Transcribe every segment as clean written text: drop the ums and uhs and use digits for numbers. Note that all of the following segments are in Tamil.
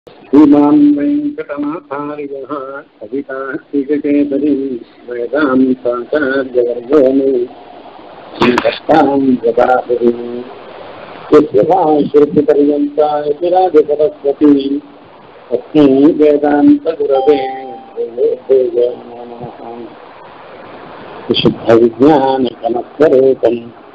श्रीमान् वेङ्कटनाथार्यः कवितार्किककेसरी वेदान्ताचार्यवर्गो मे श्रीभक्तां जटाधरी श्रुतिपर्यन्ताय विराजसरस्वती तस्मै वेदान्तगुरवे नमः। विशुद्धविज्ञानकनस्वरूपं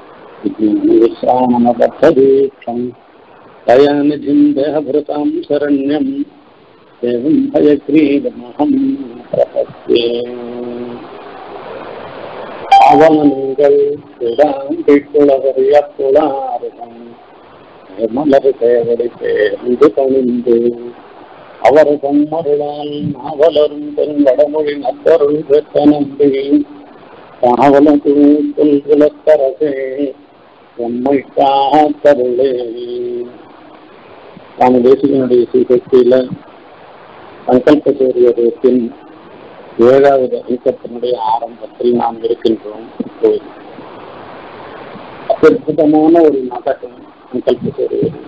विज्ञानविश्रामबद्धदीक्षं दयानिधिं देहभृतां शरण्यं देवं भयग्रीवमहं प्रपद्ये। அவனங்கள் குளவரியக்குளாரும் மலர் சேவடி பேருந்து பணிந்து அவர் தம்மருளால் நாவலரும் பெண்வடமொழி நத்தருள் பெற்ற நம்பி காவலத்தரசே எம்மை காத்தருளே. நாம் தேசிகனுடைய சீசக்தியில சங்கல்ப சூரியத்தின் 7வது அங்கத்தினுடைய ஆரம்பத்தில் நாம் இருக்கின்றோம். அற்புதமான ஒரு நாடகம் சங்கல்ப சூரியோதயம்.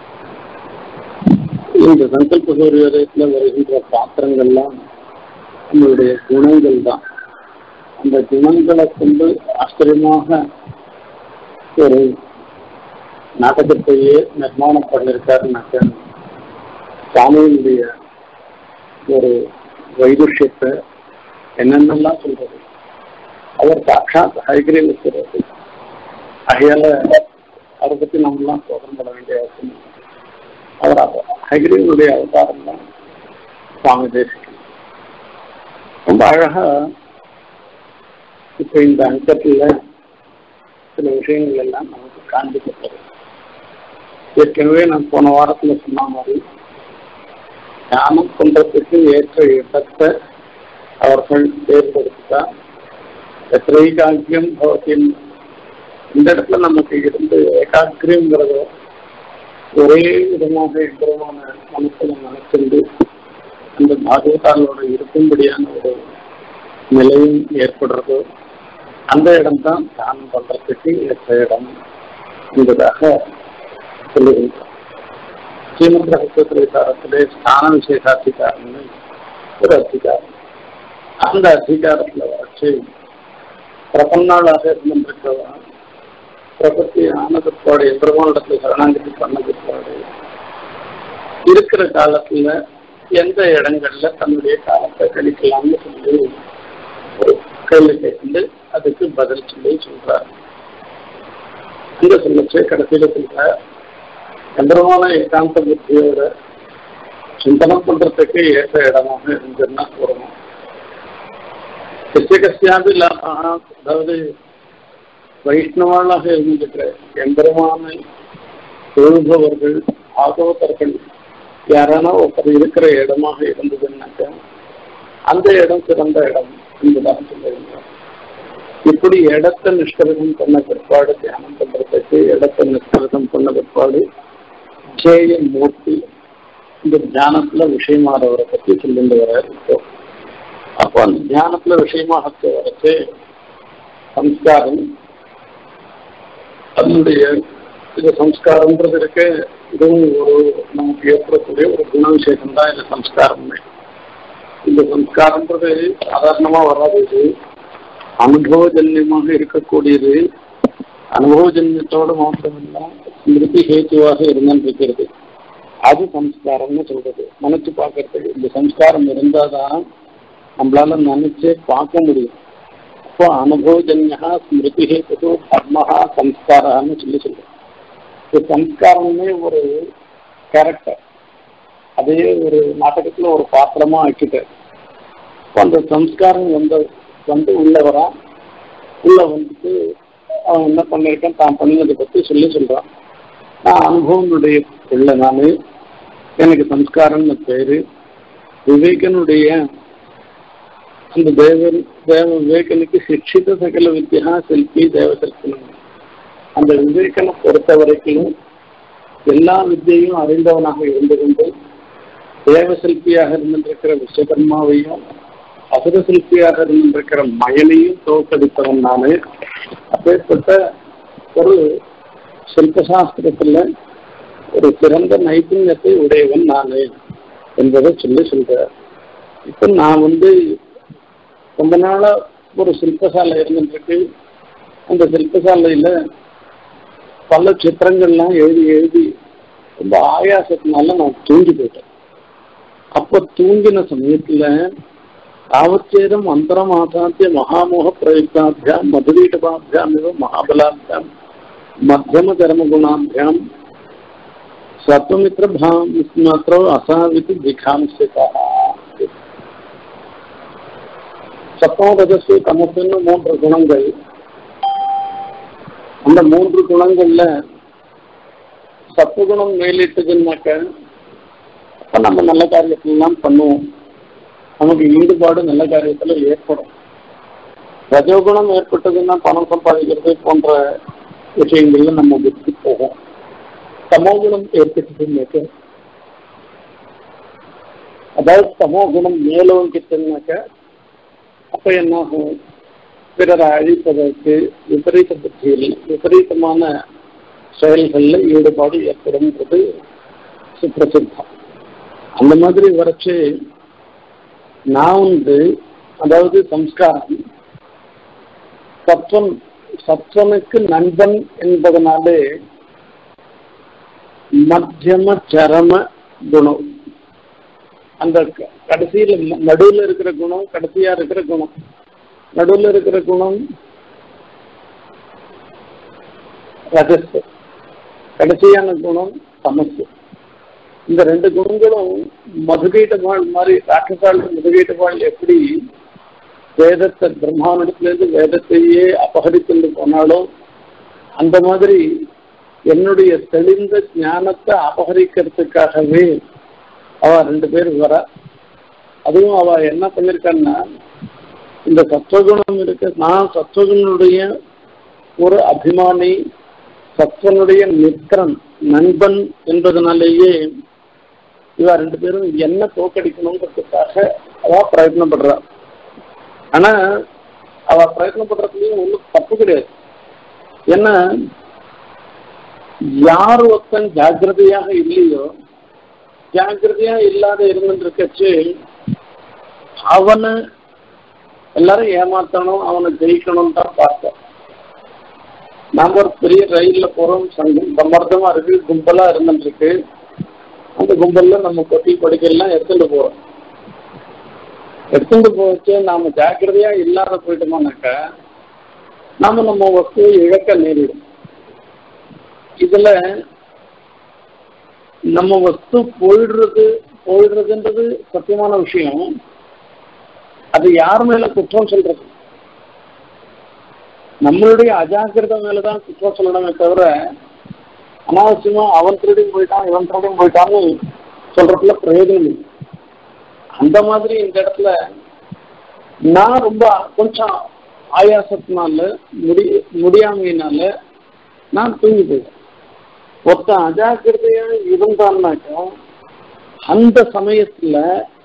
இந்த சங்கல்ப சூரியோதயத்தில் வருகின்ற பாத்திரங்கள்லாம் நம்மளுடைய குணங்கள் தான். அந்த குணங்களை கொண்டு ஆச்சரியமாக ஒரு நாடகத்தையே நிர்மாணம் பண்ணியிருக்காருனாக்க சாமியினுடைய ஒரு வைதுஷ்யத்தை என்னென்னலாம் சொல்றது. அவர் சாட்சாத் ஹைகிரீவஸ்வரர். ஆகையால அவரை பற்றி நம்மளாம் சோதனைப்பட வேண்டிய அவசியம். அவர் ஹைகிரீவனுடைய அவதாரம் தான் சுவாமி தேசிகன். ரொம்ப அழகா இப்ப இந்த அங்கத்துல சில விஷயங்கள் எல்லாம் நமக்கு காண்பிக்கப்படும். ஏற்கனவே நான் போன வாரத்துல சொன்ன மாதிரி தியானம் பண்றதுக்கு ஏற்ற இடத்தை அவர்கள் தேர்ந்தெடுத்தா ஏகாக்கியம் பவத்தின். இந்த இடத்துல நமக்கு இருந்து ஏகாக்கியங்கிறத ஒரே விதமாக எந்திரமான மனசுல நினைச்சிருந்து அந்த பாகவதாலோட இருக்கும்படியான ஒரு நிலையும் ஏற்படுறதோ அந்த இடம்தான் தியானம் பண்றதுக்கு ஏற்ற இடம் என்பதாக சொல்லுகின்றோம். ஸ்ரீமத் ரகசியத்திலே ஸ்தான விசேஷாதிகாரம்னு ஒரு அதிகாரம். அந்த அதிகாரத்துல வச்சு பிரபன்னாளாக இருந்திருக்கவா பிரபத்தி ஆன பிற்பாடு எம்பெருமானிடத்துல சரணாங்கதி பண்ண பிற்பாடு இருக்கிற காலத்துல எந்த இடங்கள்ல தன்னுடைய காலத்தை கழிக்கலாம்னு சொல்லி ஒரு கேள்வி கேட்டு அதுக்கு பதில் சொல்லி சொல்றாரு. இந்த சொல்லச்சு கடைசியில சொல்ற எம்பெருமான ஏகாந்த புத்தியோட சிந்தனம் பண்றதுக்கு ஏற்ற இடமாக இருந்துன்னா கூறணும். கசியாபி லாபம், அதாவது வைஷ்ணவாளாக இருந்திருக்கிற எம்பெருமானை தொழுபவர்கள் ஆகவத்தர்கள் யாரானா ஒருத்தர் இருக்கிற இடமாக இருந்ததுன்னாக்க அந்த இடம் சிறந்த இடம் என்பதாக சொல்லுவாங்க. இப்படி இடத்தை நிஷ்கரகம் பண்ண பிற்பாடு தியானம் பண்றதுக்கு இடத்தை நிஷ்கரகம் பண்ண பிற்பாடு ஜேய மூர்த்தி இந்த தியானத்துல விஷயமாறவரை பற்றி சொல்லிட்டு வர இருக்கோம். அப்போ அந்த தியானத்துல விஷயமாக வரைச்சு சம்ஸ்காரம் அதனுடைய இது சம்ஸ்காரம்ன்றது இருக்கு. இதுவும் ஒரு நமக்கு ஏற்படக்கூடிய ஒரு குண விசேஷம் தான் இந்த சம்ஸ்காரமே. இந்த சம்ஸ்காரம்ன்றது சாதாரணமா வராது. இது அனுபவஜன்யமாக இருக்கக்கூடியது. அனுபவஜன்யத்தோடு மாத்திரமில்லை ஸ்மிருதி ஹேத்துவாக இருந்திருக்கிறது. அது சம்ஸ்காரம்னு சொல்றது. நினைச்சு பார்க்கறதுக்கு இந்த சம்ஸ்காரம் இருந்தாதான் நம்மளால நினைச்சே பார்க்க முடியும். அப்போ அனுபவஜன்யா ஸ்மிருதி ஹேத்து கர்மஹா சம்ஸ்காரான்னு சொல்லி சொல்றோம். இந்த சம்ஸ்காரமே ஒரு கேரக்டர். அதே ஒரு நாடகத்துல ஒரு பாத்திரமா ஆக்கிட்டார். இப்போ அந்த சம்ஸ்காரம் வந்து உள்ளவரா உள்ள வந்துட்டு அவன் என்ன பண்ணிருக்கான் தான் பண்ணினதை பற்றி சொல்றான். நான் அனுபவனுடைய பிள்ளை. நான் எனக்கு சம்ஸ்காரம்னு பேரு. விவேகனுடைய அந்த விவேகனுக்கு சிக்ஷித சகல வித்யா செல்பி தேவசல்பனம். அந்த விவேகனை பொறுத்த வரைக்கும் எல்லா வித்தியையும் அறிந்தவனாக இருந்து கொண்டு தேவசில்பியாக இருந்திருக்கிற விஸ்வகர்மாவையும் அசுர சிற்பியாக இருந்திருக்கிற மயனையும் தோற்கடித்தவன் நானு. அப்பேற்பட்ட ஒரு சில்பசாஸ்திரத்துல ஒரு சிறந்த நைபுண்யத்தை உடையவன் நானு என்பதை சொல்றார். இப்ப நான் ரொம்ப நாளா ஒரு சிற்பசாலை இருந்துருக்கு. அந்த சிற்பசாலையில பல சித்திரங்கள்லாம் எழுதி எழுதி ரொம்ப ஆயாசத்தினால நான் தூங்கி போயிட்டேன். அப்ப தூங்கின சமயத்துல தாவச்சேரம் அந்தரமாசாத்திய மகாமோக பிரயுக்தாபியாம் மதுரீட்டபாபியாம் இவ மகாபலாபியாம் மத்தியம கர்மகுணாபியாம் சத்வமித்ர மாத்திர அசாவித்து திகாம்சிதா. சத்தம் ரஜசு தமசுன்னு 3 குணங்கள். அந்த 3 குணங்கள்ல சத்துவகுணம் மேலிட்டதுன்னாக்க அப்ப நம்ம நல்ல காரியத்திலாம் பண்ணுவோம், நமக்கு ஈடுபாடு நல்ல காரியத்துல ஏற்படும். ரஜோகுணம் ஏற்பட்டதுன்னா பணம் சம்பாதிக்கிறது போன்ற விஷயங்கள்ல நம்ம விட்டு போகும். தமோகுணம் ஏற்பட்டதுன்னாக்க, அதாவது தமோகுணம் மேலோங்கிட்டுனாக்க அப்ப என்னாகும், பிறரை அழிப்பதற்கு விபரீத புத்தியில் விபரீதமான செயல்கள்ல ஈடுபாடு ஏற்படும்ன்றது சுப்பிரசித்தம். அந்த மாதிரி வரைச்சு நான் அதாவது சம்ஸ்காரம் சத்வனுக்கு நண்பன் என்பதனாலே மத்தியம சரம குணம், அந்த கடைசியில நடுவில் இருக்கிற குணம், கடைசியா இருக்கிற குணம், நடுவில் இருக்கிற குணம் ரஜஸ், கடைசியான குணம் தமசு. இந்த 2 குணங்களும் மதுகீட்டவாள் மாதிரி ராட்சசாள் மதுகீட்டவாள் எப்படி வேதத்தை பிரம்மாவிடத்திலிருந்து வேதத்தையே அபகரித்து போனாலும் அந்த மாதிரி என்னுடைய தெளிந்த ஞானத்தை அபகரிக்கிறதுக்காகவே அவ 2 பேர் வர. அதுவும் அவ என்ன பண்ணிருக்கான்னா, இந்த சத்வகுணம் இருக்கு, நான் சத்வகுணனுடைய ஒரு அபிமானி, சத்வனுடைய மித்திரன் நண்பன் என்பதனாலேயே இவ 2 பேரும் என்ன தோக்கடிக்கணுங்கிறதுக்காக அவ பிரயத்னப்படுறா. ஆனா அவ பிரயத்னப்படுறதுலயும் ஒன்றும் தப்பு கிடையாது. ஏன்னா யார் ஒருத்தன் ஜாக்கிரதையாக இல்லையோ, ஜாக்கிரதையா இல்லாத இருந்துருக்கச்சு அவனை எல்லாரும் ஏமாத்தணும், அவனை ஜெயிக்கணும் தான் பார்த்தோம். நாம ஒரு பெரிய ரயில்ல போறோம், சம்மர்த்தமா இருக்கு, கும்பலா இருந்துருக்கு. அந்த கும்பல்ல நம்ம கொட்டி படிக்கலாம் எடுத்துட்டு போறோம். எடுத்துட்டு போச்சு நாம ஜாக்கிரதையா இல்லாத போயிட்டோமானாக்கா நம்ம வஸ்துவை இழக்க நேரிடும். இதுல நம்ம வஸ்து போயிடுறதுன்றது சத்தியமான விஷயம். அது யார் மேல குற்றம் சொல்றது? நம்மளுடைய அஜாக்கிரத மேலதான் குற்றம் சொல்லணுமே தவிர அனாவசியமா அவன் திருடியும் போயிட்டான் இவன் திருடியும் போயிட்டான்னு சொல்றதுல பிரயோஜனம் இல்லை. அந்த மாதிரி இந்த இடத்துல நான் ரொம்ப கொஞ்சம் ஆயாசத்தினால முடியாமையினால நான் தூங்கி போயிட்டேன். ஒருத்தன் அஜாக்கிரதையா இருந்தான்னாக்கா அந்த சமயத்துல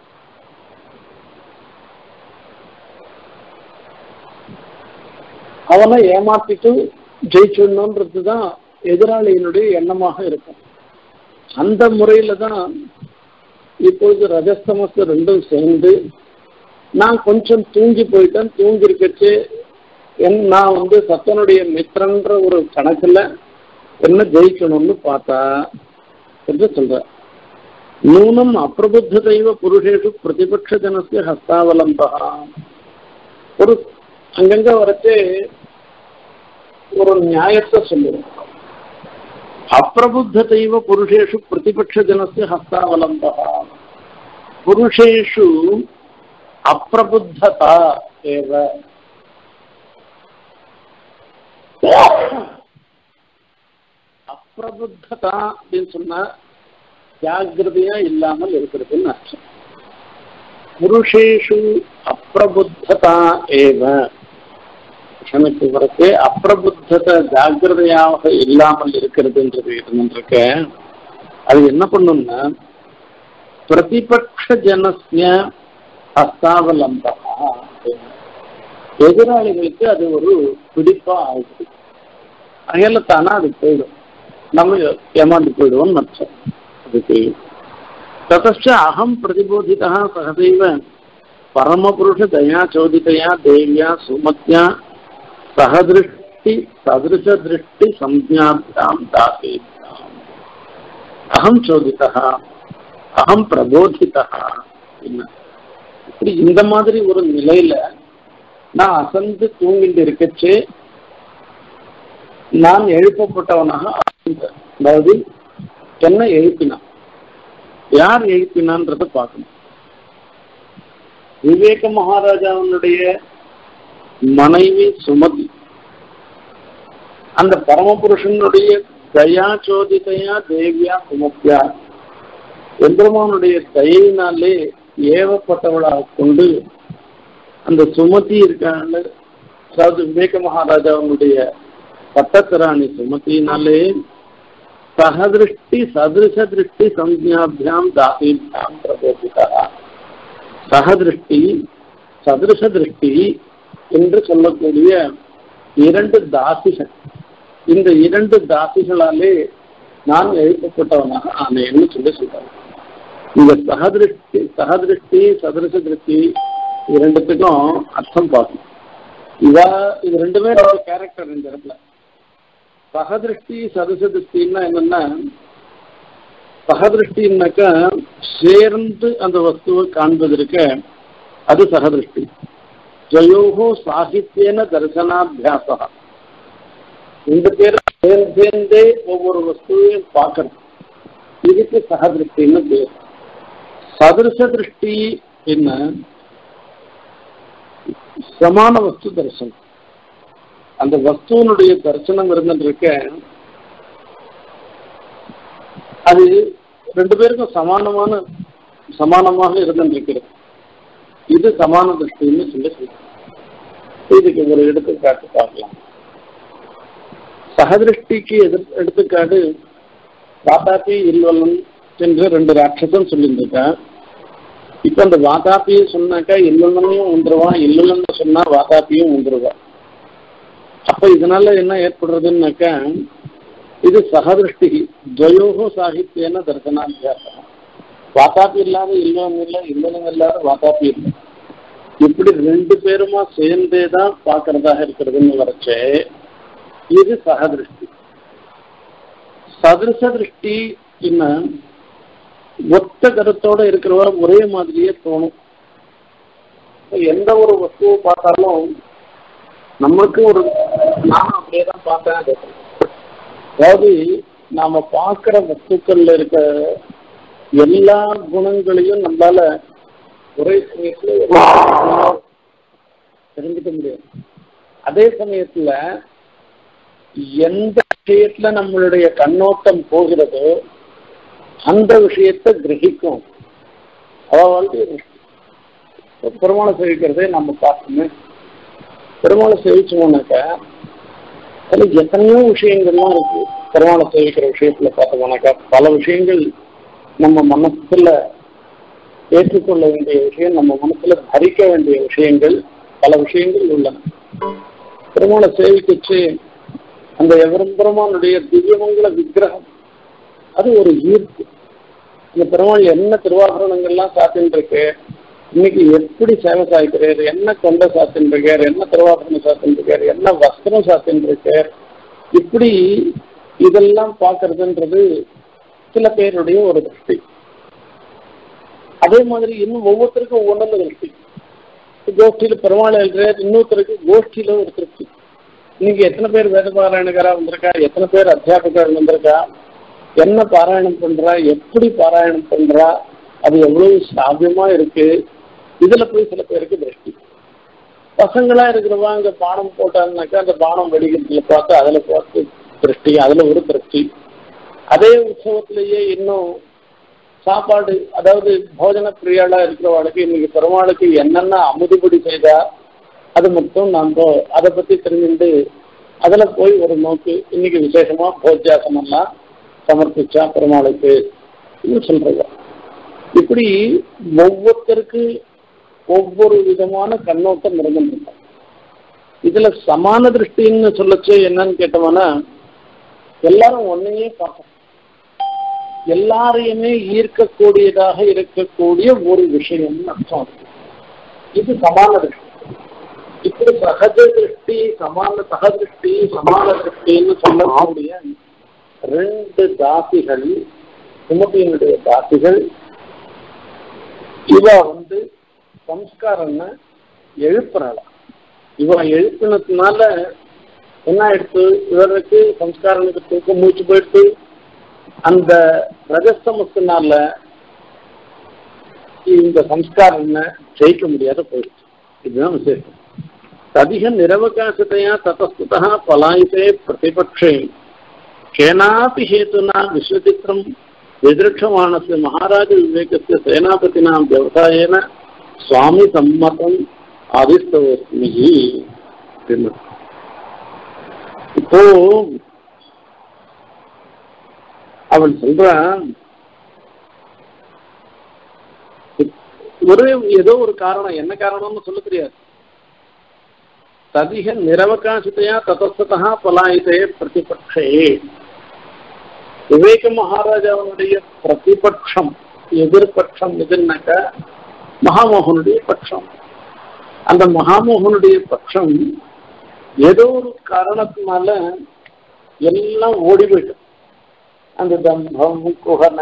அவனை ஏமாத்திட்டு ஜெயிச்சிடணுன்றதுதான் எதிராளியினுடைய எண்ணமாக இருக்கும். அந்த முறையில தான் இப்பொழுது ரஜஸ்தமஸ் 2 சேர்ந்து நான் கொஞ்சம் தூங்கி போயிட்டேன். தூங்கி இருக்கச்சு நான் சத்தனுடைய மித்திரன்ற ஒரு கணக்குல என்ன ஜெயிக்கணும்னு பார்த்தா என்று சொல்ற. நூனம் அப்பிரபுத்ததைவ புருஷேஷு பிரதிபட்ச ஜனசிய ஹஸ்தாவலம்பா. ஒரு அங்கங்க வரைச்சு ஒரு நியாயத்தை சொல்லுவோம். அப்பிரபுத்ததைவ புருஷேஷு பிரதிபட்ச ஜனசிய ஹஸ்தாவலம்பா. புருஷேஷு அப்பிரபுத்ததா ஏவ. அப்பிரபுத்ததா அப்படின்னு சொன்னா ஜாகிரதையா இல்லாமல் இருக்கிறதுன்னு அர்த்தம். புருஷேஷு அப்பிரபுத்ததா ஏவ சமைத்து வரக்கு அப்பிரபுத்தத்தை ஜாகிரதையாக இல்லாமல் இருக்கிறதுன்றது இருந்துருக்க. அது என்ன பண்ணும்னா பிரதிபட்ச ஜனஸ்ய ஹஸ்தாவலம்பா. எதிராளிகளுக்கு அது ஒரு பிடிப்பா ஆகுது. அகையில தானா அது போயிடும், நம்ம ஏமாந்து போயிடுவோம்னு அர்த்தம். அதுக்கு ततश्च अहम प्रतिबोधितः सहदैव परमपुरुष दया चोदितया देव्या सुमत्या सहदृष्टि सदृश दृष्टि संज्ञाभ्यां दासेभ्याम् अहम चोदितः अहम प्रबोधितः இப்படி இந்த மாதிரி ஒரு நிலையில நான் அசந்து தூங்கிட்டு இருக்கச்சே நான் எழுப்பப்பட்டவனாக அதாவது என்ன எழுப்பினான், யார் எழுப்பினான்றத பார்க்கணும். விவேக மகாராஜாவுடைய மனைவி சுமதி அந்த பரமபுருஷனுடைய தயா சோதிதையா தேவியா சுமத்தியா எம்பெருமானுடைய தயினாலே ஏவப்பட்டவளாக கொண்டு அந்த சுமதி இருக்காங்க. அதாவது விவேக மகாராஜாவுடைய பட்டத்திராணி சுமதியினாலே சகதிருஷ்டி சதிருஷ திருஷ்டி சஞ்ஞாபியாம் தாசீபியாம் பிரபோதிதா. சகதிருஷ்டி சதிருஷ திருஷ்டி என்று சொல்லக்கூடிய இரண்டு தாசிகள், இந்த இரண்டு தாசிகளாலே நான் எழுப்பப்பட்டவனாக ஆனேன்னு சொல்றாங்க. இந்த சகதிருஷ்டி சதிருஷ திருஷ்டி இரண்டுத்துக்கும் அர்த்தம் பார்க்கணும். இது ரெண்டுமே நம்ம கேரக்டர் இந்த இடத்துல. சகதிருஷ்டி சதிருஷ திருஷ்டின்னா என்னன்னா, சகதிருஷ்டின்னாக்கா சேர்ந்து அந்த வஸ்துவை காண்பதற்க அது சகதிருஷ்டி. ஜயோகோ சாகித்யன தரிசனாபியாசா, இந்த பேர் சேர்ந்தே ஒவ்வொரு வஸ்துவையும் பார்க்கணும், இதுக்கு சகதிருஷ்டின்னு பேர். சதிருஷ திருஷ்டி என்ன, சமான வஸ்து தரிசனம். அந்த வஸ்துவனுடைய தரிசனம் இருந்துருக்க அது ரெண்டு பேருக்கும் சமானமாக இருந்துருக்கிறது. இது சமான திருஷ்டின்னு சொல்லி இதுக்கு ஒரு எடுத்துக்காட்டு பார்க்கலாம். சகதிருஷ்டிக்கு எடுத்துக்காட்டு வாதாபி இல்வலன் என்று ரெண்டு ராட்சசம் சொல்லியிருந்திருக்கா. இப்ப அந்த வாதாபியை சொன்னாக்கா இல்லையும் வந்துருவான், இல்லைன்னு சொன்னா வாதாபியும் வந்துருவான். அப்ப இதனால என்ன ஏற்படுறதுன்னாக்கா இது சகதிருஷ்டி துவயோகோ சாகித்யன தர்சனாபியாசம். வாதாபி இல்லாத இல்லவன் இல்லை, இல்லவன் இல்லாத வாதாபி இல்லை, இப்படி ரெண்டு பேருமா சேர்ந்தேதான் பார்க்கறதாக இருக்கிறதுன்னு வரைச்சே இது சகதிருஷ்டி. சதிருஷ திருஷ்டி என்ன, ஒத்த கருத்தோட இருக்கிறவா ஒரே மாதிரியே தோணும். எந்த ஒரு வஸ்துவை பார்த்தாலும் நம்மளுக்கு ஒரு நானும் அப்படியே தான் பார்த்தேன். அதாவது நாம பார்க்கிற வஸ்துக்கள்ல இருக்க எல்லா குணங்களையும் நம்மளால ஒரே சமயத்துல தெரிஞ்சுக்க முடியாது. அதே சமயத்துல எந்த விஷயத்துல நம்மளுடைய கண்ணோட்டம் போகிறதோ அந்த விஷயத்தை கிரகிக்கும். அதாவது பெருமாளை சேவிக்கிறதே நம்ம பார்க்கணுமே. பெருமாளை சேவிச்சோம்னாக்கா அதுல எத்தனையோ விஷயங்கள்லாம் இருக்கு. பெருமாளை சேவிக்கிற விஷயத்துல பார்த்தோம்னாக்கா பல விஷயங்கள் நம்ம மனசுல ஏற்றுக்கொள்ள வேண்டிய விஷயம், நம்ம மனசுல தரிக்க வேண்டிய விஷயங்கள், பல விஷயங்கள் உள்ளன. பெருமாளை சேவிக்கச்சு அந்த எவரம்பெருமானுடைய திவ்யமங்கல விக்கிரகம் அது ஒரு ஈர்ப்பு. இந்த பெருமாள் என்ன திருவாபரணங்கள்லாம் சாத்தின்னு இருக்கு, இன்னைக்கு எப்படி சேவை சாய்க்கிறார், என்ன கொண்ட சாத்தின்னு இருக்கார், என்ன திருவாபரணம் சாத்தின்னு இருக்கார், என்ன வஸ்திரம் சாத்தின்னு இருக்கார், இப்படி இதெல்லாம் பார்க்கறதுன்றது சில பேருடைய ஒரு திருஷ்டி. அதே மாதிரி இன்னும் ஒவ்வொருத்தருக்கும் ஒவ்வொன்று திருஷ்டி. கோஷ்டியில பெருமாள் எழுதுறார், இன்னொருத்தருக்கு கோஷ்டியில ஒரு திருஷ்டி. இன்னைக்கு எத்தனை பேர் வேத பாராயணக்காரா வந்திருக்கா, எத்தனை பேர் அத்தியாபகர் வந்திருக்கா, என்ன பாராயணம் பண்றா, எப்படி பாராயணம் பண்றா, அது எவ்வளவு சாத்தியமா இருக்கு, இதுல போய் சில பேருக்கு திருஷ்டி. பசங்களா இருக்கிறவா அங்க பானம் போட்டாங்கனாக்கா அந்த பானம் வெடிக்கிறதுல பார்த்து அதுல பார்த்து திருஷ்டி, அதுல ஒரு திருஷ்டி. அதே உற்சவத்திலேயே இன்னும் சாப்பாடு, அதாவது போஜன பிரியாளா இருக்கிறவாளுக்கு இன்னைக்கு பெருமாளுக்கு என்னென்ன அமுதுபடி செய்தா அது மட்டும் நம்ம அதை பத்தி தெரிஞ்சுட்டு அதுல போய் ஒரு நோக்கு இன்னைக்கு விசேஷமா போஜாசனம் எல்லாம் சமர்ப்பிச்சா பெருமாளுக்கு சொல்றாங்க. இப்படி ஒவ்வொருத்தருக்கு ஒவ்வொரு விதமான கண்ணோட்டம் இருந்துருக்கும். இதுல சமான திருஷ்டின்னு சொல்லச்சு என்னன்னு கேட்டோம்னா எல்லாரும் ஒன்னையே பார்க்கணும். எல்லாரையுமே ஈர்க்கக்கூடியதாக இருக்கக்கூடிய ஒரு விஷயம்னு அர்த்தம். இது சமான திருஷ்டி. இப்படி சகஜ திருஷ்டி, சகதிருஷ்டி, சமான திருஷ்டின்னு சொல்லக்கூடிய ரெண்டு தாசிகள், சுமதியினுடைய தாசிகள், இவ சம்ஸ்காரம்னு எழுப்புறாளாம். இவ எழுப்பினதுனால என்ன ஆயிடுச்சு, இவருக்கு சம்ஸ்காரனுக்கு தூக்கம் மூச்சு போயிடுச்சு. அந்த ரஜஸ்தமத்தினால இந்த சம்ஸ்காரம் ஜெயிக்க முடியாத போயிடுச்சு. இதுதான் விசேஷம். ததிக நிரவகாசத்தையா ததஸ்துதா பலாயிதே பிரதிபக்ஷே கேனாபி ஹேதுனா விஸ்வசித்திரம் விதிருட்சமானஸ்ய மகாராஜ விவேகஸ்ய சேனாபதினாம் விவசாயேன சுவாமி சம்மதம் ஆதிஸ்தவஸ்மி. இப்போ அவன் சொல்றான், ஏதோ ஒரு காரணம், என்ன காரணம்னு சொல்ல தெரியாது. ததிக நிரவகாசித்தையா ததஸ்ததா பலாயிதே பிரதிபக்ஷே. விவேக மகாராஜாவுடைய பிரதிபட்சம், எதிர்பட்சம் எதுனாக்க மகாமோகனுடைய பட்சம். அந்த மகாமோகனுடைய பட்சம் ஏதோ ஒரு காரணத்தினால எல்லாம் ஓடி போயிட்டு, அந்த தம்பம், குகன,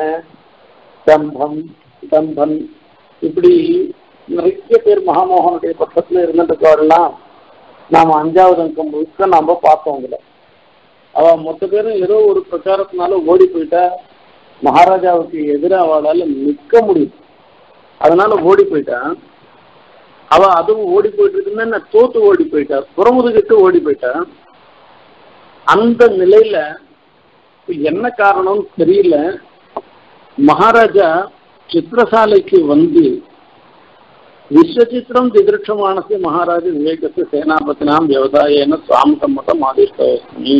தம்பன் இப்படி நிறைய பேர் மகாமோகனுடைய பட்சத்துல இருந்துட்டுலாம் நாம 5வது அங்கம் முழுக்க நாம பார்த்தோம்ல. அவ மொத்த பேரும் ஏதோ ஒரு பிரச்சாரத்தினால ஓடி போயிட்டா. மகாராஜாவுக்கு எதிராக அவளால நிற்க முடியும், அதனால ஓடி போயிட்டா. அவ அதுவும் ஓடி போயிட்டு இருக்குன்னா தோத்து ஓடி போயிட்டா, புறமுதுகிட்டு ஓடி போயிட்டா. அந்த நிலையில என்ன காரணம்னு தெரியல, மகாராஜா சித்திரசாலைக்கு விஸ்வசித்திரம் திதிருட்சமானஸ்ய மகாராஜ விவேகஸ்ய சேனாபதினாம் விவசாயேன சுவாமி சம்மதம் ஆதிஷ்டவஸ்மி.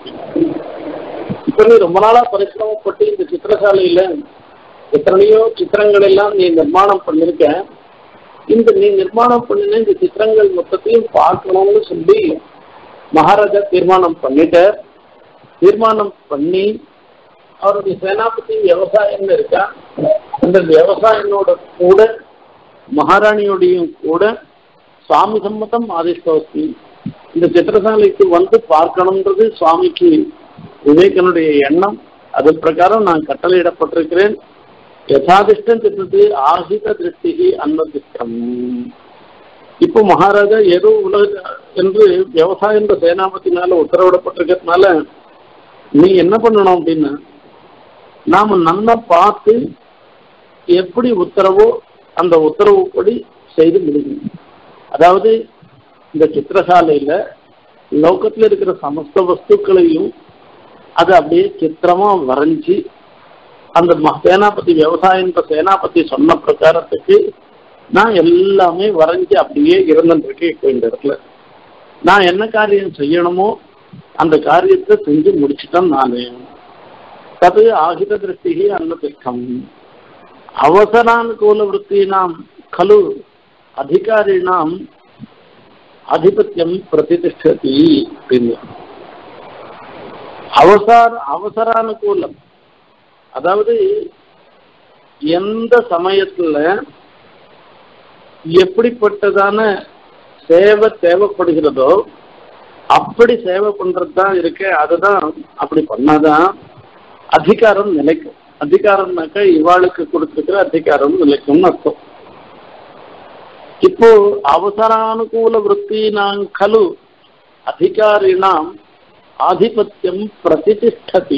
இப்ப நீ ரொம்ப நாளா பரிசிரமப்பட்டு இந்த சித்திரசாலையில எத்தனையோ சித்திரங்கள் எல்லாம் நீ நிர்மாணம் பண்ணிருக்க. இந்த நீ நிர்மாணம் பண்ணின இந்த சித்திரங்கள் மொத்தத்தையும் பார்க்கணும்னு சொல்லி மகாராஜா தீர்மானம் பண்ணிட்டார். தீர்மானம் பண்ணி அவருடைய சேனாபதி விவசாயம் இருக்கா, அந்த விவசாயினோட கூட மகாராணியோடையும் கூட சுவாமி சம்மதம் ஆதிஷ்டவஸ்மி. இந்த சித்திரசாலைக்கு பார்க்கணும்ன்றது சுவாமிக்கு விவேகனுடைய எண்ணம். அது பிரகாரம் நான் கட்டளையிடப்பட்டிருக்கிறேன். யதாதிஷ்டம் திட்டத்து ஆகித திருஷ்டி அன்னதிஷ்டம். இப்போ மகாராஜா ஏதோ உலக என்று விவசாயம் சேனாபத்தினால உத்தரவிடப்பட்டிருக்கிறதுனால நீ என்ன பண்ணணும் அப்படின்னா, நாம நல்லா பார்த்து எப்படி உத்தரவோ அந்த உத்தரவுப்படி செய்து முடிக்கணும். அதாவது இந்த சித்திரசாலையில லோகத்துல இருக்கிற சமஸ்த வஸ்துக்களையும் அது அப்படியே சித்திரமா வரைஞ்சி அந்த சேனாபதி விவசாயம் சேனாபதி சொன்ன பிரகாரத்துக்கு நான் எல்லாமே வரைஞ்சி அப்படியே இருந்துருக்கேன். இப்போ இந்த இடத்துல நான் என்ன காரியம் செய்யணுமோ அந்த காரியத்தை செஞ்சு முடிச்சுட்டேன் நானு. தது ஆகித திருஷ்டி அன்னதிஷ்டம். அவசரானுகூல விற்த்தினாம் கலு அதிகாரினாம் ஆதிபத்தியம் பிரதிஷ்டதி. அவசரானுகூலம், அதாவது எந்த சமயத்துல எப்படிப்பட்டதான சேவை தேவைப்படுகிறதோ அப்படி சேவை பண்றது தான் இருக்கு. அதுதான் அப்படி பண்ணாதான் அதிகாரம் நிலைக்கும். அதிகாரம்னாக்க இவாளுக்கு கொடுத்துருக்கிற அதிகாரம் நிலைக்கும்னு அர்த்தம். இப்போ அவசரானுகூல விற்த்தினாம் கலு அதிகாரினாம் ஆதிபத்தியம் பிரதிஷ்டதி.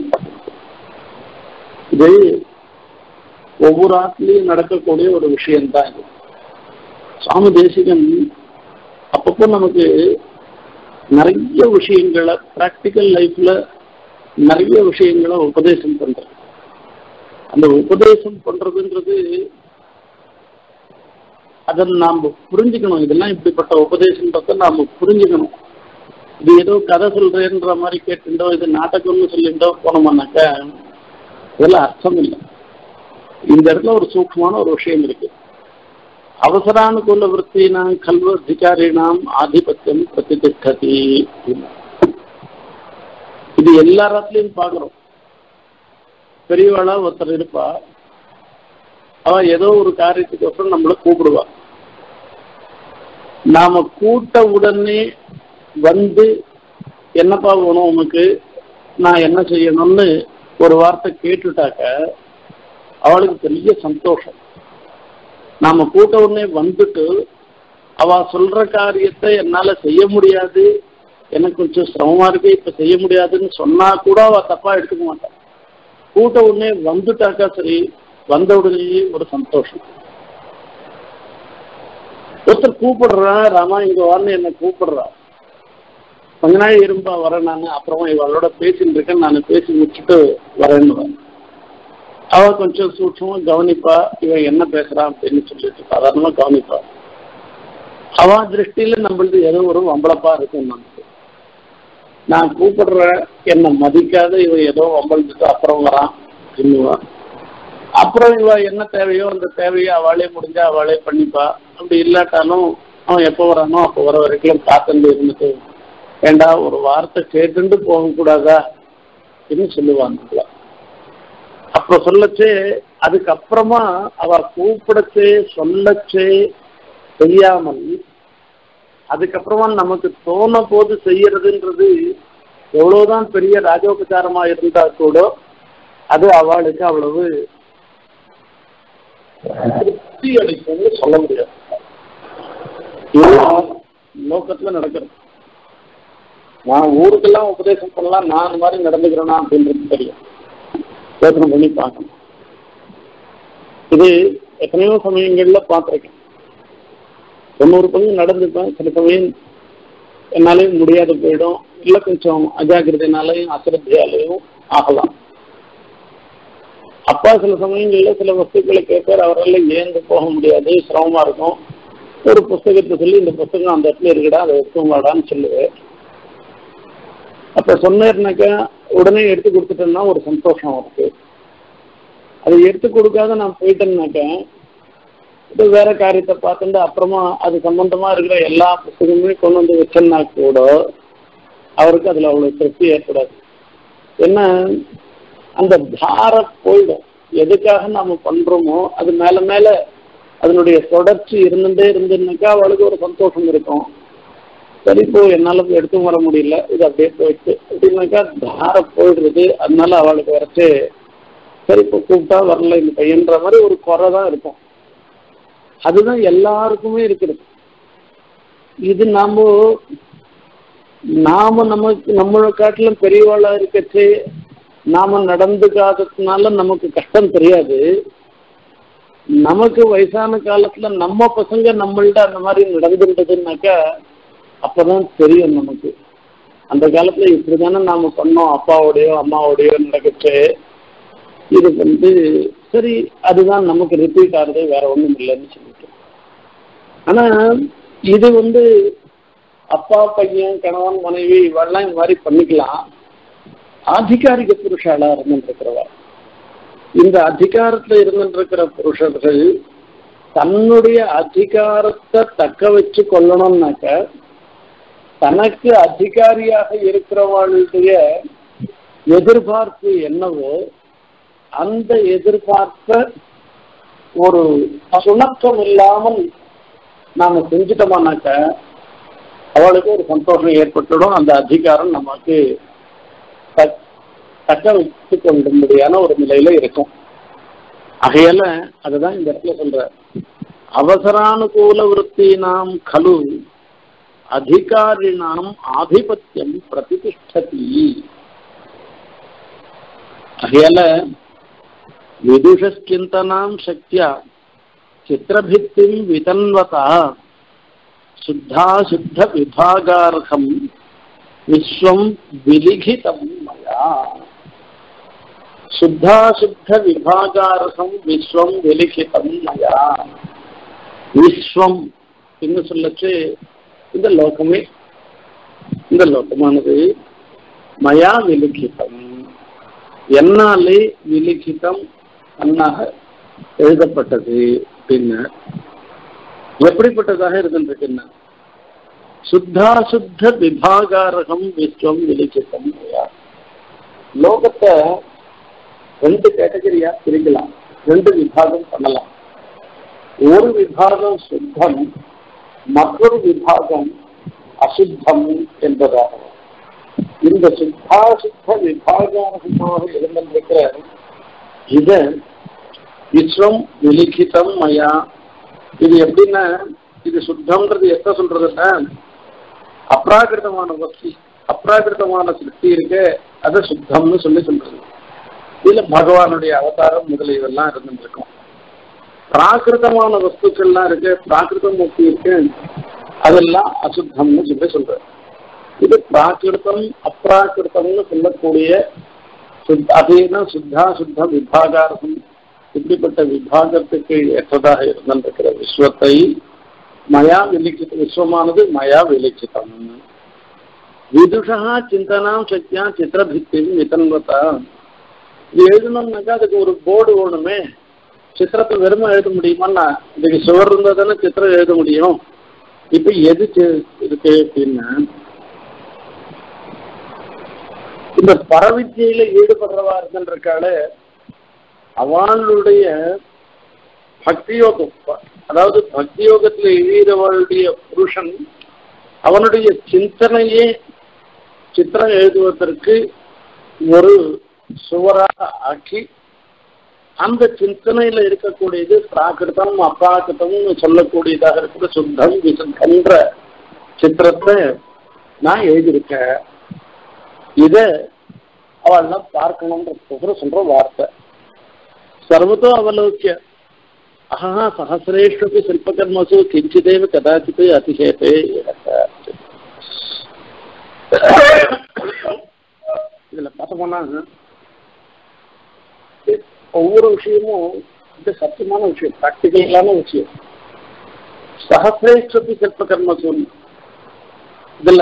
இது ஒவ்வொரு ஆட்லையும் நடக்கக்கூடிய ஒரு விஷயம்தான் இது. சுவாமி தேசிகன் அப்பப்போ நமக்கு நிறைய விஷயங்களை பிராக்டிக்கல் லைஃப்ல நிறைய விஷயங்களை உபதேசம் பண்ற. அந்த உபதேசம் பண்றதுன்றது அதை நாம புரிஞ்சுக்கணும். இதெல்லாம் இப்படிப்பட்ட உபதேசன்றத நாம புரிஞ்சுக்கணும். இது ஏதோ கதை சொல்றேன்ற மாதிரி கேட்டுட்டோ இது நாடகம்னு சொல்லிட்டோ போனோம்னாக்க இதெல்லாம் அர்த்தம் இல்லை. இந்த இடத்துல ஒரு சூக்ஷ்மமான ஒரு விஷயம் இருக்கு. அவசரானுகூல விற்த்தினாம் கல்வ அதிகாரினாம் ஆதிபத்தியம் பிரதிஷ்டதி. இது எல்லா இடத்துலையும் பார்க்கிறோம். பெரியவாளா ஒருத்தர் இருப்பா, அவ ஏதோ ஒரு காரியத்துக்கோசரம் நம்மளை கூப்பிடுவா. நாம கூட்ட உடனே வந்து என்னப்பா வேணும் உனக்கு, நான் என்ன செய்யணும்னு ஒரு வார்த்தை கேட்டுட்டாக்க அவளுக்கு பெரிய சந்தோஷம். நாம கூட்ட உடனே வந்துட்டு அவ சொல்ற காரியத்தை என்னால செய்ய முடியாது, எனக்கு கொஞ்சம் சிரமமா இருக்கு, இப்ப செய்ய முடியாதுன்னு சொன்னா கூட அவ தப்பா எடுத்துக்க மாட்டான். கூட்ட உடனே வந்துட்டாக்கா சரி, வந்த உடனே ஒரு சந்தோஷம். ஒருத்தர் கூப்பிடுறா, ராமா இங்க வரணும் என்ன கூப்பிடுறா, கொஞ்ச நாள் இரும்பா வரேன் நான், அப்புறமா இவளோட பேசிட்டு இருக்கேன், நான் பேசி முடிச்சுட்டு வரேன்னு. அவ கொஞ்சம் சூட்சமா கவனிப்பா, இவன் என்ன பேசுறான் அப்படின்னு சொல்லிட்டு சாதாரணமா கவனிப்பா. அவ திருஷ்டியில நம்மளுக்கு ஏதோ ஒரு வம்பளப்பா இருக்கும். நமக்கு நான் கூப்பிடுற என்னை மதிக்காத இவன் ஏதோ வம்பளுக்கு அப்புறம் வரான் அப்படின்னுவான். அப்புறம் இவ என்ன தேவையோ அந்த தேவையை அவளே முடிஞ்சா அவளே பண்ணிப்பா. அப்படி இல்லாட்டாலும் அவன் எப்போ வரானோ அப்போ வர வரைக்கும் காத்துட்டு இருந்துட்டு ஏண்டா ஒரு வார்த்தை கேட்டுட்டு போகக்கூடாதா அப்படின்னு சொல்லுவாங்க. அப்ப சொல்லச்சே அதுக்கப்புறமா அவ கூப்பிடச்சே சொல்லச்சே செய்யாமல் அதுக்கப்புறமா நமக்கு தோண போது செய்யறதுன்றது எவ்வளவுதான் பெரிய ராஜோபச்சாரமா இருந்தா கூட அது அவளுக்கு அவ்வளவு திருப்தி அளிக்கும்னு சொல்ல முடியாது. லோகத்துல நடக்கிறது. நான் ஊருக்கெல்லாம் உபதேசம் பண்ணலாம், நான் அந்த மாதிரி நடந்துக்கிறேன்னா அப்படின்றது தெரியும், யோசனை பண்ணி பார்க்கணும். இது எத்தனையோ சமயங்கள்ல பார்த்துருக்கேன். 90 பங்கு நடந்துப்பேன். சில சமயம் என்னாலையும் முடியாது போயிடும், இல்லை கொஞ்சம் அஜாக்கிரதைனாலையும் அசிரத்தையாலையும் ஆகலாம். அப்பா சில சமயங்கள்ல சில வஸ்துக்களை கேட்பார், அவரால் ஏந்து போக முடியாது, சிரமமா இருக்கும். ஒரு புஸ்தகத்தை சொல்லி இந்த புஸ்தகம் அந்த இடத்துல இருக்குடா, அதை எடுத்துவாடான்னு சொல்லுவேன். அப்ப சொன்னேன்னாக்கா உடனே எடுத்து கொடுத்துட்டேன்னா ஒரு சந்தோஷம் இருக்கு. அதை எடுத்து கொடுக்காத நான் போயிட்டேன்னாக்கா இது வேற காரியத்தை பார்த்துட்டு அப்புறமா அது சம்பந்தமா இருக்கிற எல்லா புத்தகமே கொண்டு வந்து வச்சேன்னா கூட அவருக்கு அதுல அவ்வளவு திருப்தி ஏற்படாது. என்ன அந்த தார போயிடும். எதுக்காக நாம பண்றோமோ அது மேல மேல அதனுடைய தொடர்ச்சி இருந்துட்டே இருந்துன்னாக்கா அவளுக்கு ஒரு சந்தோஷம் இருக்கும். சரி இப்போ என்னால எடுத்து வர முடியல, இது அப்படியே போயிடுச்சு அப்படின்னாக்கா தார போயிடுறது. அதனால அவளுக்கு வரைச்சு சரி இப்போ கூப்பிட்டா வரல இந்த பையன்ற மாதிரி ஒரு குறை தான் இருக்கும். அதுதான் எல்லாருக்குமே இருக்கிறது. இது நாம நமக்கு நம்மளை காட்டிலும் பெரியவாளா இருக்கச்சு நாம நடந்துக்காததுனால நமக்கு கஷ்டம் தெரியாது. நமக்கு வயசான காலத்துல நம்ம பசங்க நம்மள்ட்ட அந்த மாதிரி நடந்துட்டதுன்னாக்கா அப்பதான் தெரியும் நமக்கு. அந்த காலத்துல இப்படிதானே நாம பண்ணோம், அப்பாவோடையோ அம்மாவோடையோ நடக்கச்சு. இது சரி அதுதான் நமக்கு ரிப்பீட் ஆகுது, வேற ஒண்ணும் இல்லைன்னு சொல்லிட்டு. ஆனா இது அப்பா பையன் கணவன் மனைவி இவெல்லாம் இந்த மாதிரி பண்ணிக்கலாம். ஆதிகாரிக புருஷாலா இருந்துருக்கிறவா, இந்த அதிகாரத்துல இருந்துருக்கிற புருஷர்கள் தன்னுடைய அதிகாரத்தை தக்க வச்சு கொள்ளணும்னாக்க தனக்கு அதிகாரியாக இருக்கிறவளுடைய எதிர்பார்ப்பு என்னவோ அந்த எதிர்பார்ப்ப ஒரு சுணக்கம் இல்லாமல் நாம செஞ்சுட்டோம்னாக்க அவளுக்கு ஒரு சந்தோஷம் ஏற்பட்டுடும். அந்த அதிகாரம் நமக்கு தக்க வைத்து கொள்ளும்படியான ஒரு நிலையில இருக்கும். ஆகையால அதுதான் இந்த இடத்துல சொல்ற அவசரானுகூல விருத்தினாம் கலு அதிகாரினாம் ஆதிபத்தியம் பிரதிஷ்டதி. ஆகையால விதுஷிந்தனாம் சக்தியா சித்திரபித்திம் விதன்வதா சுத்தாசுத்த விபாகார்த்தம் விஸ்வம் விலிகிதம் மயா. சுத்தாசுத்த விபாகார்த்தம் விஸ்வம் விலிகிதம் மயா. விஸ்வம் என்று சொல்லச்சு இந்த லோகமே, இந்த லோகமானது மயா விலிகிதம் என்னாலே விலிகிதம் அண்ணாக எழுதப்பட்டது அப்படின்னு. எப்படிப்பட்டதாக இருந்துருக்குன்னா சுத்தாசுத்த விபாகாரகம் விஸ்வம் விலிகிதம். லோகத்தை ரெண்டு கேட்டகரியா பிரிக்கலாம், ரெண்டு விபாகம் பண்ணலாம். ஒரு விபாகம் சுத்தம், மற்றொரு விபாகம் அசுத்தம் என்பதாகும். இந்த சுத்தாசுத்த விபாகமாக இருந்திருக்கிற இத விஸ்வம் விலிகிதம் மயா. இது எப்படின்னா, இது சுத்தம்ன்றது எப்ப சொல்றதுன்னா, அப்ராகிருதமான வஸ்து, அப்ராகிருதமான சிருஷ்டி இருக்கு, அதை சுத்தம்னு சொல்றது. இதுல பகவானுடைய அவதாரம் முதலியதெல்லாம் இருந்துருக்கும். பிராகிருதமான வஸ்துக்கள்லாம் இருக்கு, பிராகிருத முக்தி இருக்கு, அதெல்லாம் அசுத்தம்னு சொல்றது. இது பிராகிருதம் அப்ராகிருதம்னு சொல்லக்கூடிய அதேதான் சுத்தா சுத்த விபாகார்த்தம். இப்படிப்பட்ட விபாகத்துக்கு ஏற்றதாக இருந்திருக்கிற விஸ்வத்தை மயா விலிக்கித, விஸ்வமானது மயா விலிக்கிதம். விதுஷா சிந்தனாம் சக்தியா சித்திரபித்தி விதன்வதா. இது எழுதணும்னாக்கா அதுக்கு ஒரு போர்டு வேணுமே. சித்திரத்தை வெறுமை எழுத முடியுமான்னா, இதுக்கு சுவர் இருந்தால் தானே சித்திரம் எழுத முடியும். இப்ப எது இருக்கு அப்படின்னா, இந்த பரவித்தியில ஈடுபடுறவா இருக்கால, அவளுடைய பக்தியோகம், அதாவது பக்தியோகத்துல எழுதியவளுடைய புருஷன் அவனுடைய சிந்தனையே சித்திரம் எழுதுவதற்கு ஒரு சுவராக ஆக்கி, அந்த சிந்தனையில இருக்கக்கூடியது பிராகிருதம் அப்ராகிருதம் சொல்லக்கூடியதாக இருக்கிற சுத்தம் விசுத்தன்ற சித்திரத்தை நான் எழுதியிருக்கேன். இத அவள்லாம் பார்க்கணும்ன்ற சொல்ற வார்த்தை. சர்வதோ அவலோக்கிய அஹா சஹசிரேஷ்வபி சில்பகர்மசு கிஞ்சிதேவ கதாச்சித் அதிசேதே. இதுல பார்த்தோம்னா ஒவ்வொரு விஷயமும் இது சத்தியமான விஷயம், பிராக்டிகலான விஷயம். சஹசிரேஷ்வபி சில்பகர்மசு, இதுல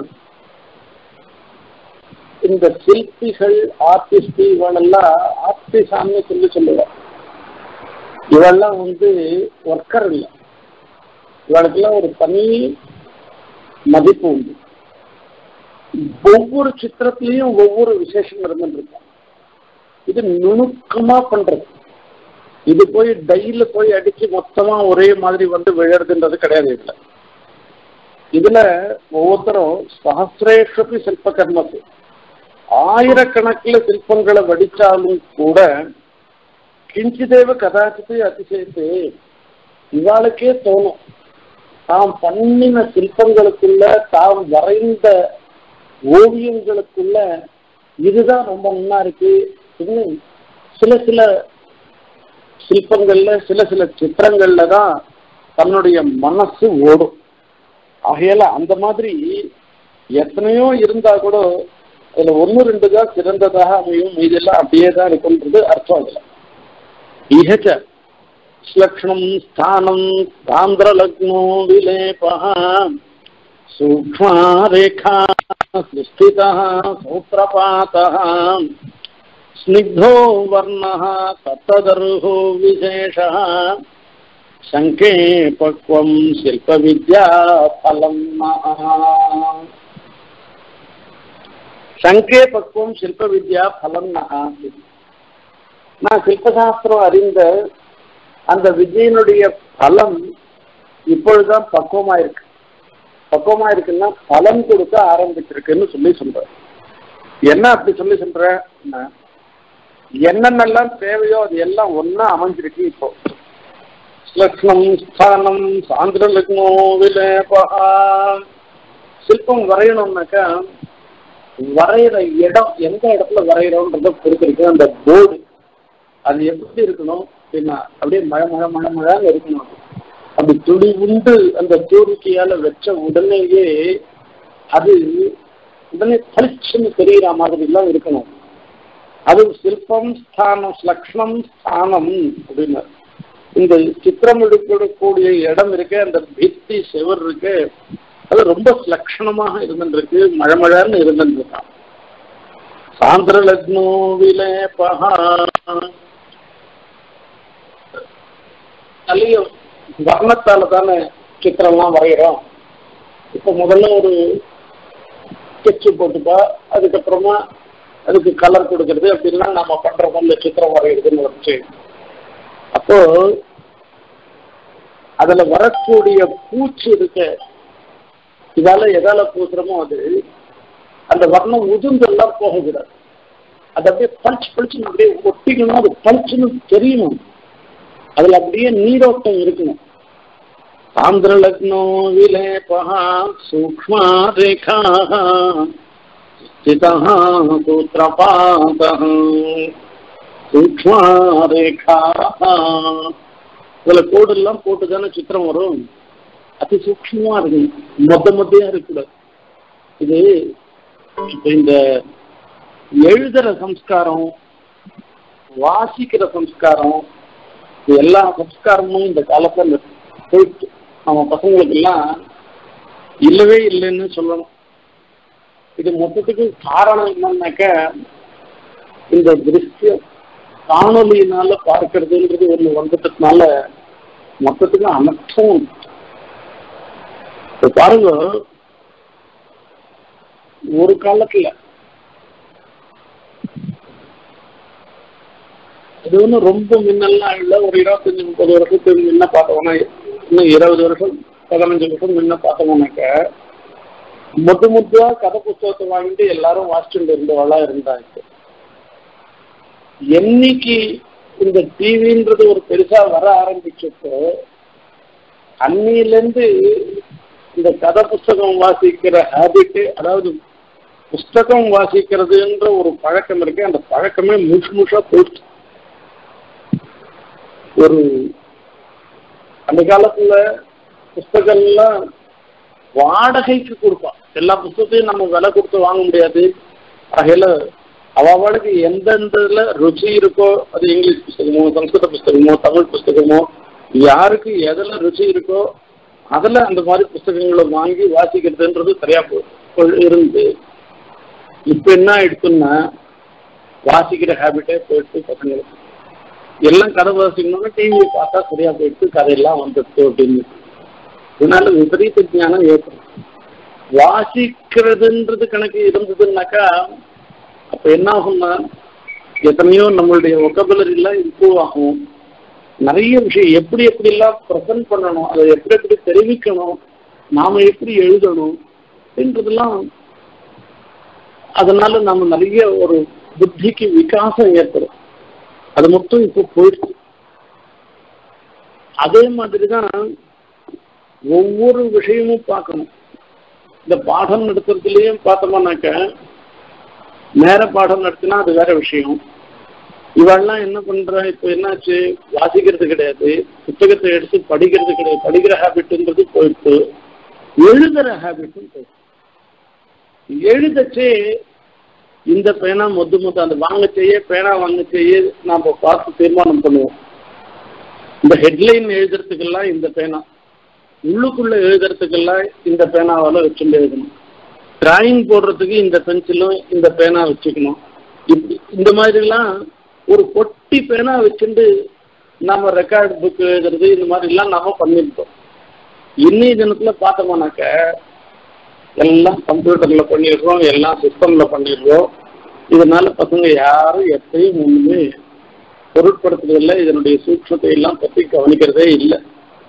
இந்த சிற்பிகள் ஆர்டிஸ்ட் இவளெல்லாம் ஆர்டிசான்னு சொல்லுவாள். இவெல்லாம் ஒர்க்கர் இல்லை, இவளுக்கெல்லாம் ஒரு தனி மதிப்பு உண்டு. ஒவ்வொரு சித்திரத்திலையும் ஒவ்வொரு விசேஷம் இருந்துருக்கும். இது நுணுக்கமா பண்றது. இது போய் டைல போய் அடிச்சு மொத்தமா ஒரே மாதிரி விழறதுன்றது கிடையாது. இதுல ஒவ்வொருத்தரும் சஹசிரேஷ்வபி சில்ப கர்மத்து, ஆயிரக்கணக்கில் சிற்பங்களை வடிச்சாலும் கூட கிஞ்சிதேவ கதாச்சித்து அதிசயத்து இவாளுக்கே தோணும், தாம் பண்ணின சிற்பங்களுக்குள்ள, தாம் வரைந்த ஓவியங்களுக்குள்ள இதுதான் ரொம்ப நல்லா இருக்கு. இன்னும் சில சில சிற்பங்கள்ல சில சில சித்திரங்கள்ல தான் தன்னுடைய மனசு ஓடும். ஆகையால அந்த மாதிரி எத்தனையோ இருந்தா கூட அதுல ஒன்னு ரெண்டு தான் சிறந்ததாக அமையும், இதெல்லாம் அப்படியே தான் இருக்குன்றது அர்த்தம். அதுல இஹச்ச ஸ்லக்ஷணம் ஸ்தானம் சாந்திர லக்னோ விலேபா சூக்ஷ்மா ரேகா சுஸ்திதா சூத்ரபாதா ஸ்னிக்தோ வர்ணः தத்ததர்ஹோ விசேஷः சங்கே பக்வம் சில்ப வித்யா பலம். சங்கே பக்குவம் சில்ப வித்யா பலம். நான் சில்பசாஸ்திரம் அறிந்த அந்த வித்யினுடைய பலம் இப்பொழுதுதான் பக்குவமா இருக்கு. பக்குவமா இருக்குன்னா பலம் கொடுக்க ஆரம்பிச்சிருக்குன்னு சொல்ற. என்ன அப்படி சொல்ற, என்னென்னலாம் தேவையோ அது எல்லாம் ஒன்னா அமைஞ்சிருக்கு. இப்போ லக்னம் ஸ்தானம் சாந்திர லக்னோ விலேபா. சிற்பம் வரையணும்னாக்கா வரைகிற இடம், எந்த இடத்துல வரைகிறோன்றத பொறுத்திருக்கு. அந்த போர்டு அது எப்படி இருக்கணும் அப்படின்னா, அப்படியே மழை மழை மழை மழைன்னு இருக்கணும். அப்படி துளி உண்டு அந்த தூரிக்கையால வச்ச உடனேயே அது உடனே பளிச்சுன்னு தெரிகிற மாதிரி எல்லாம் இருக்கணும். அது சிற்பம் ஸ்தானம் லக்ஷணம் ஸ்தானம் அப்படின்னு இந்த சித்திரம் எடுக்கக்கூடிய இடம் இருக்கு, அந்த பித்தி செவர் இருக்கு, அது ரொம்ப லட்சணமாக இருந்துருக்கு, மழை மழைன்னு இருந்துருக்கான். சாந்திர லக்னோ விலேபா. அதுலயே வர்ணத்தால தானே சித்திரம்லாம் வரைகிறோம். இப்ப முதல்ல ஒரு ஸ்கெட்சு போட்டுப்பா, அதுக்கப்புறமா அதுக்கு கலர் கொடுக்கறது அப்படின்லாம் நம்ம பண்றோம் இல்ல, சித்திரம் வரைகிறதுன்னு வச்சு. அப்போ அதுல வரக்கூடிய பூச்சி இருக்க, இதால எதால பூசுறமோ அது அந்த வர்ணம் உதிர்ந்தெல்லாம் போகக்கூடாது. அது அப்படியே பளிச்சு பளிச்சுன்னு அப்படியே ஒட்டிக்கணும், அது பளிச்சுன்னு தெரியணும், அதுல அப்படியே நீரோட்டம் இருக்கணும். சாந்திர லக்னோ விலேபா சூக்ஷ்மா ரேகா ஸ்திதா சூத்ரபாதः சூக்ஷ்மா ரேகா. இதுல கோடு எல்லாம் போட்டுதானே சித்திரம் வரும். அதி சூக்ஷ்மமா இருக்கு, மொத்தையா இருக்கக்கூடாது. இது இப்ப இந்த எழுதுற சம்ஸ்காரம், வாசிக்கிற சம்ஸ்காரம், எல்லா சம்ஸ்காரமும் இந்த காலத்துல போயிட்டு நம்ம பசங்களுக்கு எல்லாம் இல்லவே இல்லைன்னு சொல்லணும். இது மொத்தத்துக்கு காரணம் என்னன்னாக்க, இந்த திருஷ்யம் காணொலியினால பார்க்கறதுன்றது ஒண்ணு வந்துட்டதுனால மொத்தத்துக்கு அனர்த்தம். பாருங்க, ஒரு காலத்துல அது ஒன்றும் ரொம்ப முன்னெல்லாம் இல்லை, ஒரு 25-30 வருஷத்துக்கு முன்ன பார்த்தோம்னா, இன்னும் 20 வருஷம் 15 வருஷம் முன்ன பார்த்தோம்னாக்க முத்தா கதை புத்தகத்தை வாங்கிட்டு எல்லாரும் வாசிச்சுட்டு இருந்தவளா இருந்தாங்க. என்னைக்கு இந்த டிவின்றது ஒரு பெருசா வர ஆரம்பிச்சப்போ அன்னிலிருந்து இந்த கதை புஸ்தகம் வாசிக்கிற ஹேபிட்டு, அதாவது புஸ்தகம் வாசிக்கிறதுன்ற ஒரு பழக்கம் இருக்கு, அந்த பழக்கமே முழுசா போயிடுச்சு. ஒரு அந்த காலத்துல புஸ்தகம்லாம் வாடகைக்கு கொடுப்பான். எல்லா புஸ்தகத்தையும் நம்ம விலை கொடுத்து வாங்க முடியாது. ஆகையில அவளுக்கு எந்தெந்ததுல ருச்சி இருக்கோ, அது இங்கிலீஷ் புஸ்தகமோ சம்ஸ்கிருத புஸ்தகமோ தமிழ் புஸ்தகமோ, யாருக்கு எதுல ருச்சி இருக்கோ அதுல அந்த மாதிரி புஸ்தகங்களை வாங்கி வாசிக்கிறதுன்றது சரியா இருந்து, இப்ப என்ன ஆயிடுச்சுன்னா வாசிக்கிற ஹேபிட்டே போயிடுச்சு பசங்களுக்கு. எல்லாம் கதை வாசிக்கணும்னா டிவியை பார்த்தா சரியா போயிடுச்சு, கதையெல்லாம் வந்துடுச்சு அப்படின்னு. இதனால விபரீத ஞானம் ஏற்படும். வாசிக்கிறதுன்றது கணக்கு இருந்ததுன்னாக்கா அப்ப என்ன ஆகும்னா, எத்தனையோ நம்மளுடைய ஒக்கபுலரிலாம் இம்ப்ரூவ் ஆகும். நிறைய விஷயம் எப்படி எப்படிலாம் ப்ரெசென்ட் பண்ணணும், அதை எப்படி எப்படி தெரிவிக்கணும், நாம எப்படி எழுதணும் அப்படின்றதெல்லாம், அதனால நம்ம நிறைய ஒரு புத்திக்கு விகாசம் ஏற்படும். அது மட்டும் இப்போ போயிடுச்சு. அதே மாதிரிதான் ஒவ்வொரு விஷயமும் பார்க்கணும். இந்த பாடம் நடத்துறதுலயும் பார்த்தோம்னாக்க, நேர பாடம் நடத்தினா அது வேற விஷயம். இவெல்லாம் என்ன பண்ற, இப்போ என்னாச்சு, வாசிக்கிறது கிடையாது, புத்தகத்தை எடுத்து படிக்கிறது கிடையாது, படிக்கிற ஹேபிட்ன்றது போயிட்டு எழுதுற ஹேபிட்டும் போயிட்டு. எழுதச்சே இந்த பேனா மொத்த அந்த வாங்கச்சேயே பேனா வாங்கச்சேயே நாம பார்த்து தீர்மானம் பண்ணுவோம். இந்த ஹெட்லைன் எழுதுறதுக்கெல்லாம் இந்த பேனா, உள்ளுக்குள்ள எழுதுறதுக்கெல்லாம் இந்த பேனாவால வச்சுட்டு எழுதணும், டிராயிங் போடுறதுக்கு இந்த பென்சிலும் இந்த பேனா வச்சுக்கணும். இப்படி இந்த மாதிரிலாம் ஒரு பொட்டி பேனா வச்சுட்டு நம்ம ரெக்கார்டு புக் எழுதுறது இந்த மாதிரிலாம் நாம பண்ணியிருக்கோம். இன்னைய தினத்துல பார்த்தோம்னாக்க எல்லாம் கம்ப்யூட்டர்ல பண்ணிடுறோம், எல்லாம் சிஸ்டம்ல பண்ணிடுறோம். இதனால பசங்க யாரும் எப்பயும் ஒண்ணுமே பொருட்படுத்துறதில்லை, இதனுடைய சூட்சத்தை எல்லாம் பற்றி கவனிக்கிறதே இல்லை.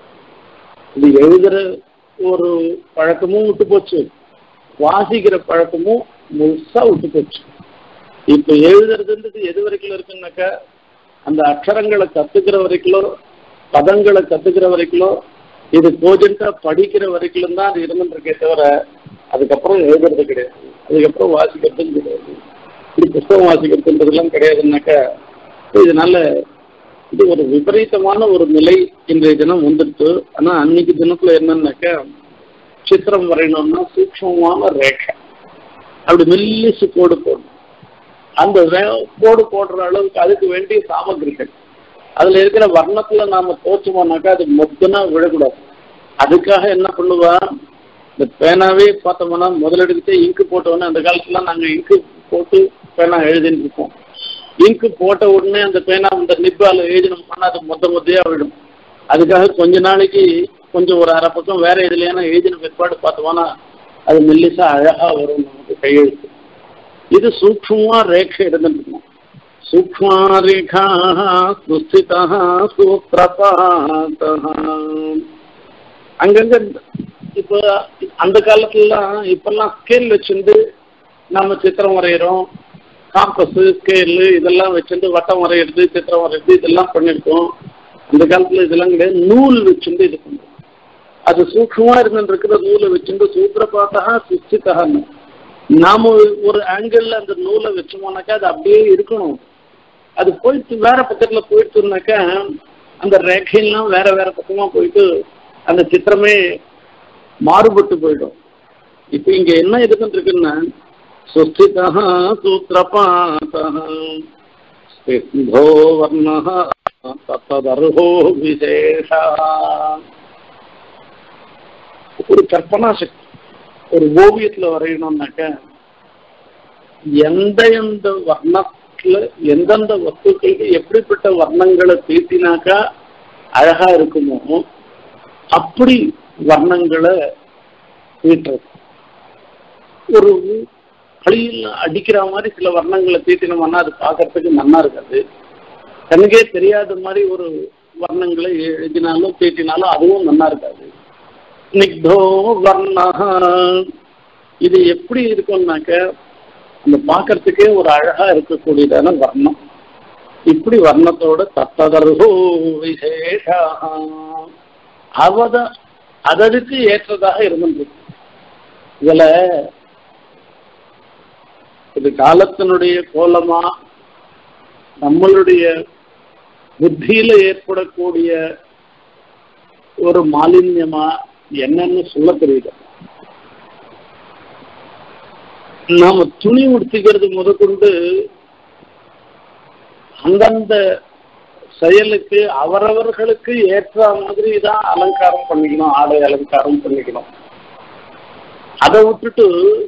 இது எழுதுற ஒரு பழக்கமும் விட்டு போச்சு, வாசிக்கிற பழக்கமும் முழுசா விட்டு போச்சு. இப்ப எழுதுறதுன்றது எது வரைக்கும் இருக்குன்னாக்கா, அந்த அக்ஷரங்களை கத்துக்கிற வரைக்கும், பதங்களை கத்துக்கிற வரைக்கும், இது கோஜென்டா படிக்கிற வரைக்கும் தான் அது இருந்துருக்கே தவிர அதுக்கப்புறம் எழுதுறது கிடையாது, அதுக்கப்புறம் வாசிக்கிறதும் கிடையாது. இப்படி புத்தகம் வாசிக்கிறதுன்றதுலாம் கிடையாதுன்னாக்கா, இதனால இது ஒரு விபரீதமான ஒரு நிலை இன்றைய தினம் வந்துடுச்சு. ஆனா அன்னைக்கு தினத்துல என்னன்னாக்கா, சித்திரம் வரையணும்னா சூக்ஷ்மமான ரேகை, அப்படி மெல்லிசு கோடு போடணும். அந்த கோடு போடுற அளவுக்கு அதுக்கு வேண்டிய சாமகிரிகள், அதுல இருக்கிற வர்ணத்துல நாம தோச்சோம்னாக்கா அது மொத்தனா விழக்கூடாது. அதுக்காக என்ன பண்ணுவா, இந்த பேனாவே பார்த்தோம்னா முதலெடுத்து இங்கு போட்டோன்னே, அந்த காலத்துல நாங்க இங்கு போட்டு பேனா எழுதின்னு இருக்கோம். இங்கு போட்ட உடனே அந்த பேனா அந்த நிப்பால எழுதினோம்னா அது மொத்தையா விடும். அதுக்காக கொஞ்ச நாளைக்கு கொஞ்சம் ஒரு அரை பக்கம் வேற எதுலையான எழுதின பிற்பாடு பார்த்தோம்னா அது மெல்லிசா அழகா வரும் நமக்கு கையெழுத்து. இது சூக்ஷ்மமா ரேகை இருந்துருக்கணும். சூக்ஷ்மா ரேகா சுஸ்திதா சூத்திரபாதா. அங்கங்க இப்ப அந்த காலத்துலலாம் இப்பெல்லாம் ஸ்கேல் வச்சுட்டு நம்ம சித்திரம் வரைகிறோம். காம்பஸ் ஸ்கேலு இதெல்லாம் வச்சுட்டு வட்டம் வரைகிறது சித்திரம் வரைகிறது இதெல்லாம் பண்ணிருக்கோம். அந்த காலத்துல இதெல்லாம் கிடையாது. நூல் வச்சுட்டு இது பண்ணுறோம். அது சூக்ஷ்மா இருந்துருக்கிற நூலை வச்சுட்டு சூத்திரபாதா சுஸ்திதான்னு நாம ஒரு ஆங்கிள் அந்த நூலை வச்சோம்னாக்கா அது அப்படியே இருக்கணும். அது போயிட்டு வேற பக்கத்துல போயிட்டுனாக்கா அந்த ரேகையெல்லாம் வேற வேற பக்கமா போயிட்டு அந்த சித்திரமே மாறுபட்டு போயிடும். இப்ப இங்க என்ன இருந்துட்டு இருக்குன்னா சுஸ்திதா சூத்திரபாதா வர்ணஹ தத்ததர்ஹோ விசேஷா. ஒரு கற்பனா சக்தி ஒரு ஓவியத்துல வரையணும்னாக்க எந்த வர்ணத்துல எந்தெந்த வஸ்துக்களுக்கு எப்படிப்பட்ட வர்ணங்களை தீட்டினாக்கா அழகா இருக்குமோ அப்படி வர்ணங்களை தீட்டுறது. ஒரு களியில் அடிக்கிற மாதிரி சில வர்ணங்களை தீட்டினோம்னா அது பார்க்கறதுக்கு நல்லா இருக்காது. கண்ணுக்கே தெரியாத மாதிரி ஒரு வர்ணங்களை எழுதினாலும் தீட்டினாலும் அதுவும் நல்லா இருக்காது. ஸ்னிக்தோ வர்ணஹ இது எப்படி இருக்கும்னாக்க அந்த பார்க்கறதுக்கே ஒரு அழகா இருக்கக்கூடியதான வர்ணம். இப்படி வர்ணத்தோட தத்ததர்ஹோ விசேஷா அதற்கு ஏற்றதாக இருந்திருக்கு. இதுல இது காலத்தினுடைய கோலமா நம்மளுடைய புத்தியில ஏற்படக்கூடிய ஒரு மாலின்யமா என்னன்னு சொல்ல தெரியல. நாம துணி உடுத்திக்கிறது முதற்கொண்டு அந்தந்த செயலுக்கு அவரவர்களுக்கு ஏற்ற மாதிரி தான் அலங்காரம் பண்ணிக்கணும், ஆடை அலங்காரம் பண்ணிக்கணும். அதை விட்டுட்டு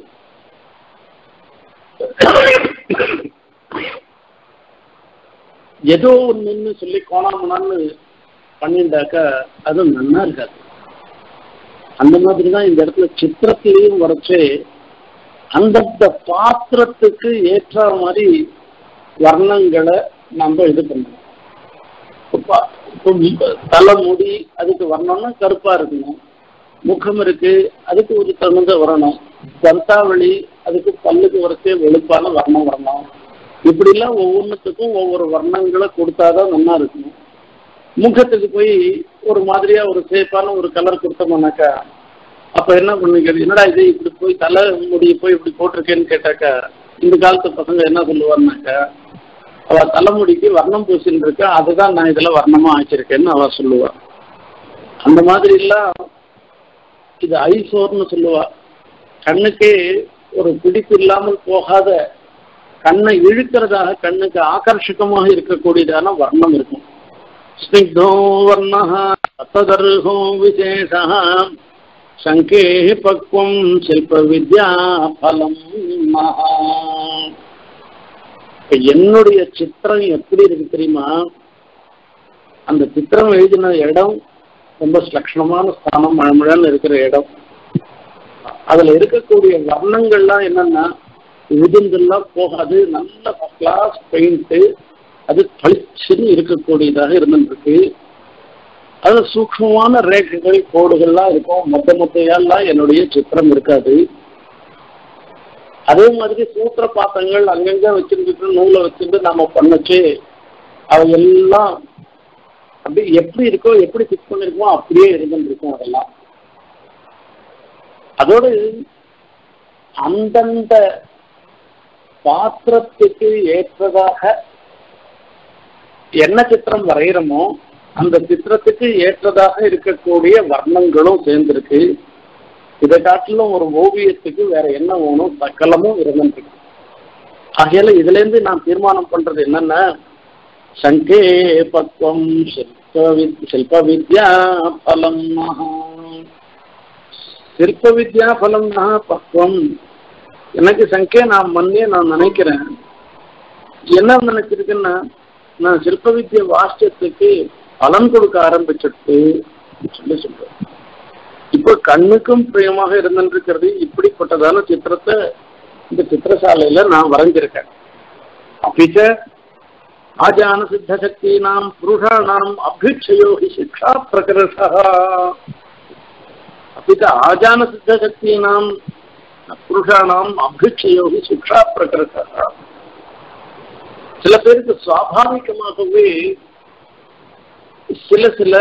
ஏதோ ஒண்ணுன்னு சொல்லி கோணாமனான்னு பண்ணிட்டாக்கா அது நல்லா இருக்காது. அந்த மாதிரிதான் இந்த இடத்துல சித்திரத்திலையும் வரைச்சு அந்தந்த பாத்திரத்துக்கு ஏற்ற மாதிரி வர்ணங்களை நம்ம இது பண்ணணும். தலைமுடி அதுக்கு வரணும்னா கருப்பா இருக்கணும். முகம் இருக்கு அதுக்கு ஒரு தகுந்த வரணும். தந்தாவளி அதுக்கு பல்லுக்கு வரைச்சே வெளுப்பான வர்ணம் வரணும். இப்படிலாம் ஒவ்வொன்றுத்துக்கும் ஒவ்வொரு வர்ணங்களை கொடுத்தாதான் நல்லா இருக்கணும். முகத்துக்கு போய் ஒரு மாதிரியா ஒரு சேஃபான ஒரு கலர் கொடுத்தோம்னாக்கா அப்ப என்ன பண்ணிக்கிறது, என்னடா இது இப்படி போய் தலை முடிய போய் இப்படி போட்டிருக்கேன்னு கேட்டாக்கா இந்த காலத்து பசங்க என்ன சொல்லுவாருனாக்கா அவ தலைமுடிக்கு வர்ணம் பூசின்னு இருக்கா, அதுதான் நான் இதுல வர்ணமா ஆச்சிருக்கேன்னு அவ சொல்லுவா. அந்த மாதிரி எல்லாம் இது ஐசோர்னு சொல்லுவா. கண்ணுக்கே ஒரு பிடிப்பு இல்லாமல் போகாத கண்ணை இழுக்கிறதாக கண்ணுக்கு ஆகர்ஷகமாக இருக்கக்கூடியதான வர்ணம் இருக்கும். ஸ்னிக்தோ வர்ணஹ தத்ததர்ஹோ விசேஷா சங்கே பக்வம் சில்ப வித்யா பலம் மகா. என்னுடைய சித்திரம் எப்படி இருக்கு தெரியுமா? அந்த சித்திரம் எழுதின இடம் ரொம்ப லட்சணமான ஸ்தானம், மழமழன்னு இருக்கிற இடம். அதுல இருக்கக்கூடிய வர்ணங்கள்லாம் என்னன்னா விதுந்தெல்லாம் போகாது, நல்ல கிளாஸ் பெயிண்ட், அது பளிச்சுன்னு இருக்கக்கூடியதாக இருந்துருக்கு. அதுல சூக்ஷ்மமான ரேகைகள் கோடுகள்லாம் இருக்கும். மொத்தையெல்லாம் என்னுடைய சித்திரம் இருக்காது. அதே மாதிரி சூத்திர பாத்தங்கள் அங்கங்க வச்சிருந்துட்டு நூலை வச்சுட்டு நாம பண்ணச்சு அவை எல்லாம் அப்படி எப்படி இருக்கோ எப்படி ஃபிக்ஸ் பண்ணிருக்கோமோ அப்படியே இருந்துருக்கும். அதெல்லாம் அதோடு அந்தந்த பாத்திரத்துக்கு ஏற்றதாக என்ன சித்திரம் வரைகிறோமோ அந்த சித்திரத்துக்கு ஏற்றதாக இருக்கக்கூடிய வர்ணங்களும் சேர்ந்திருக்கு. இதை காட்டிலும் ஒரு ஓவியத்துக்கு வேற என்ன வேணும், சக்கலமும் இருந்துருக்கு. ஆகையால இதுல இருந்து நான் தீர்மானம் பண்றது என்னன்னா சங்கே பக்வம் சில்ப வித்யா பலம் சில்ப வித்யா பலம் பக்வம். எனக்கு சங்கே நான் மண்ணே நான் நினைக்கிறேன். என்ன நினைச்சிருக்கேன்னா நான் சில்ப வித்யா வாஷ்டத்துக்கு பலன் கொடுக்க ஆரம்பிச்சுட்டு சொல்லி சொல்றேன். இப்போ கண்ணுக்கும் பிரியமாக இருந்துருக்கிறது இப்படிப்பட்டதான சித்திரத்தை இந்த சித்திரசாலையில நான் வரைஞ்சிருக்கேன். அப்பிச்ச ஆஜான சித்த சக்தி நாம் புருஷாணாம் அபிட்சயோகி சிக்ஷா பிரகர்ஷா. அப்பிச்ச ஆஜான சித்த சக்தி நாம் புருஷாணாம் அபிட்சயோகி சிக்ஷா பிரகர்ஷா. சில பேருக்கு சுவாபாவிகமாகவே சில சில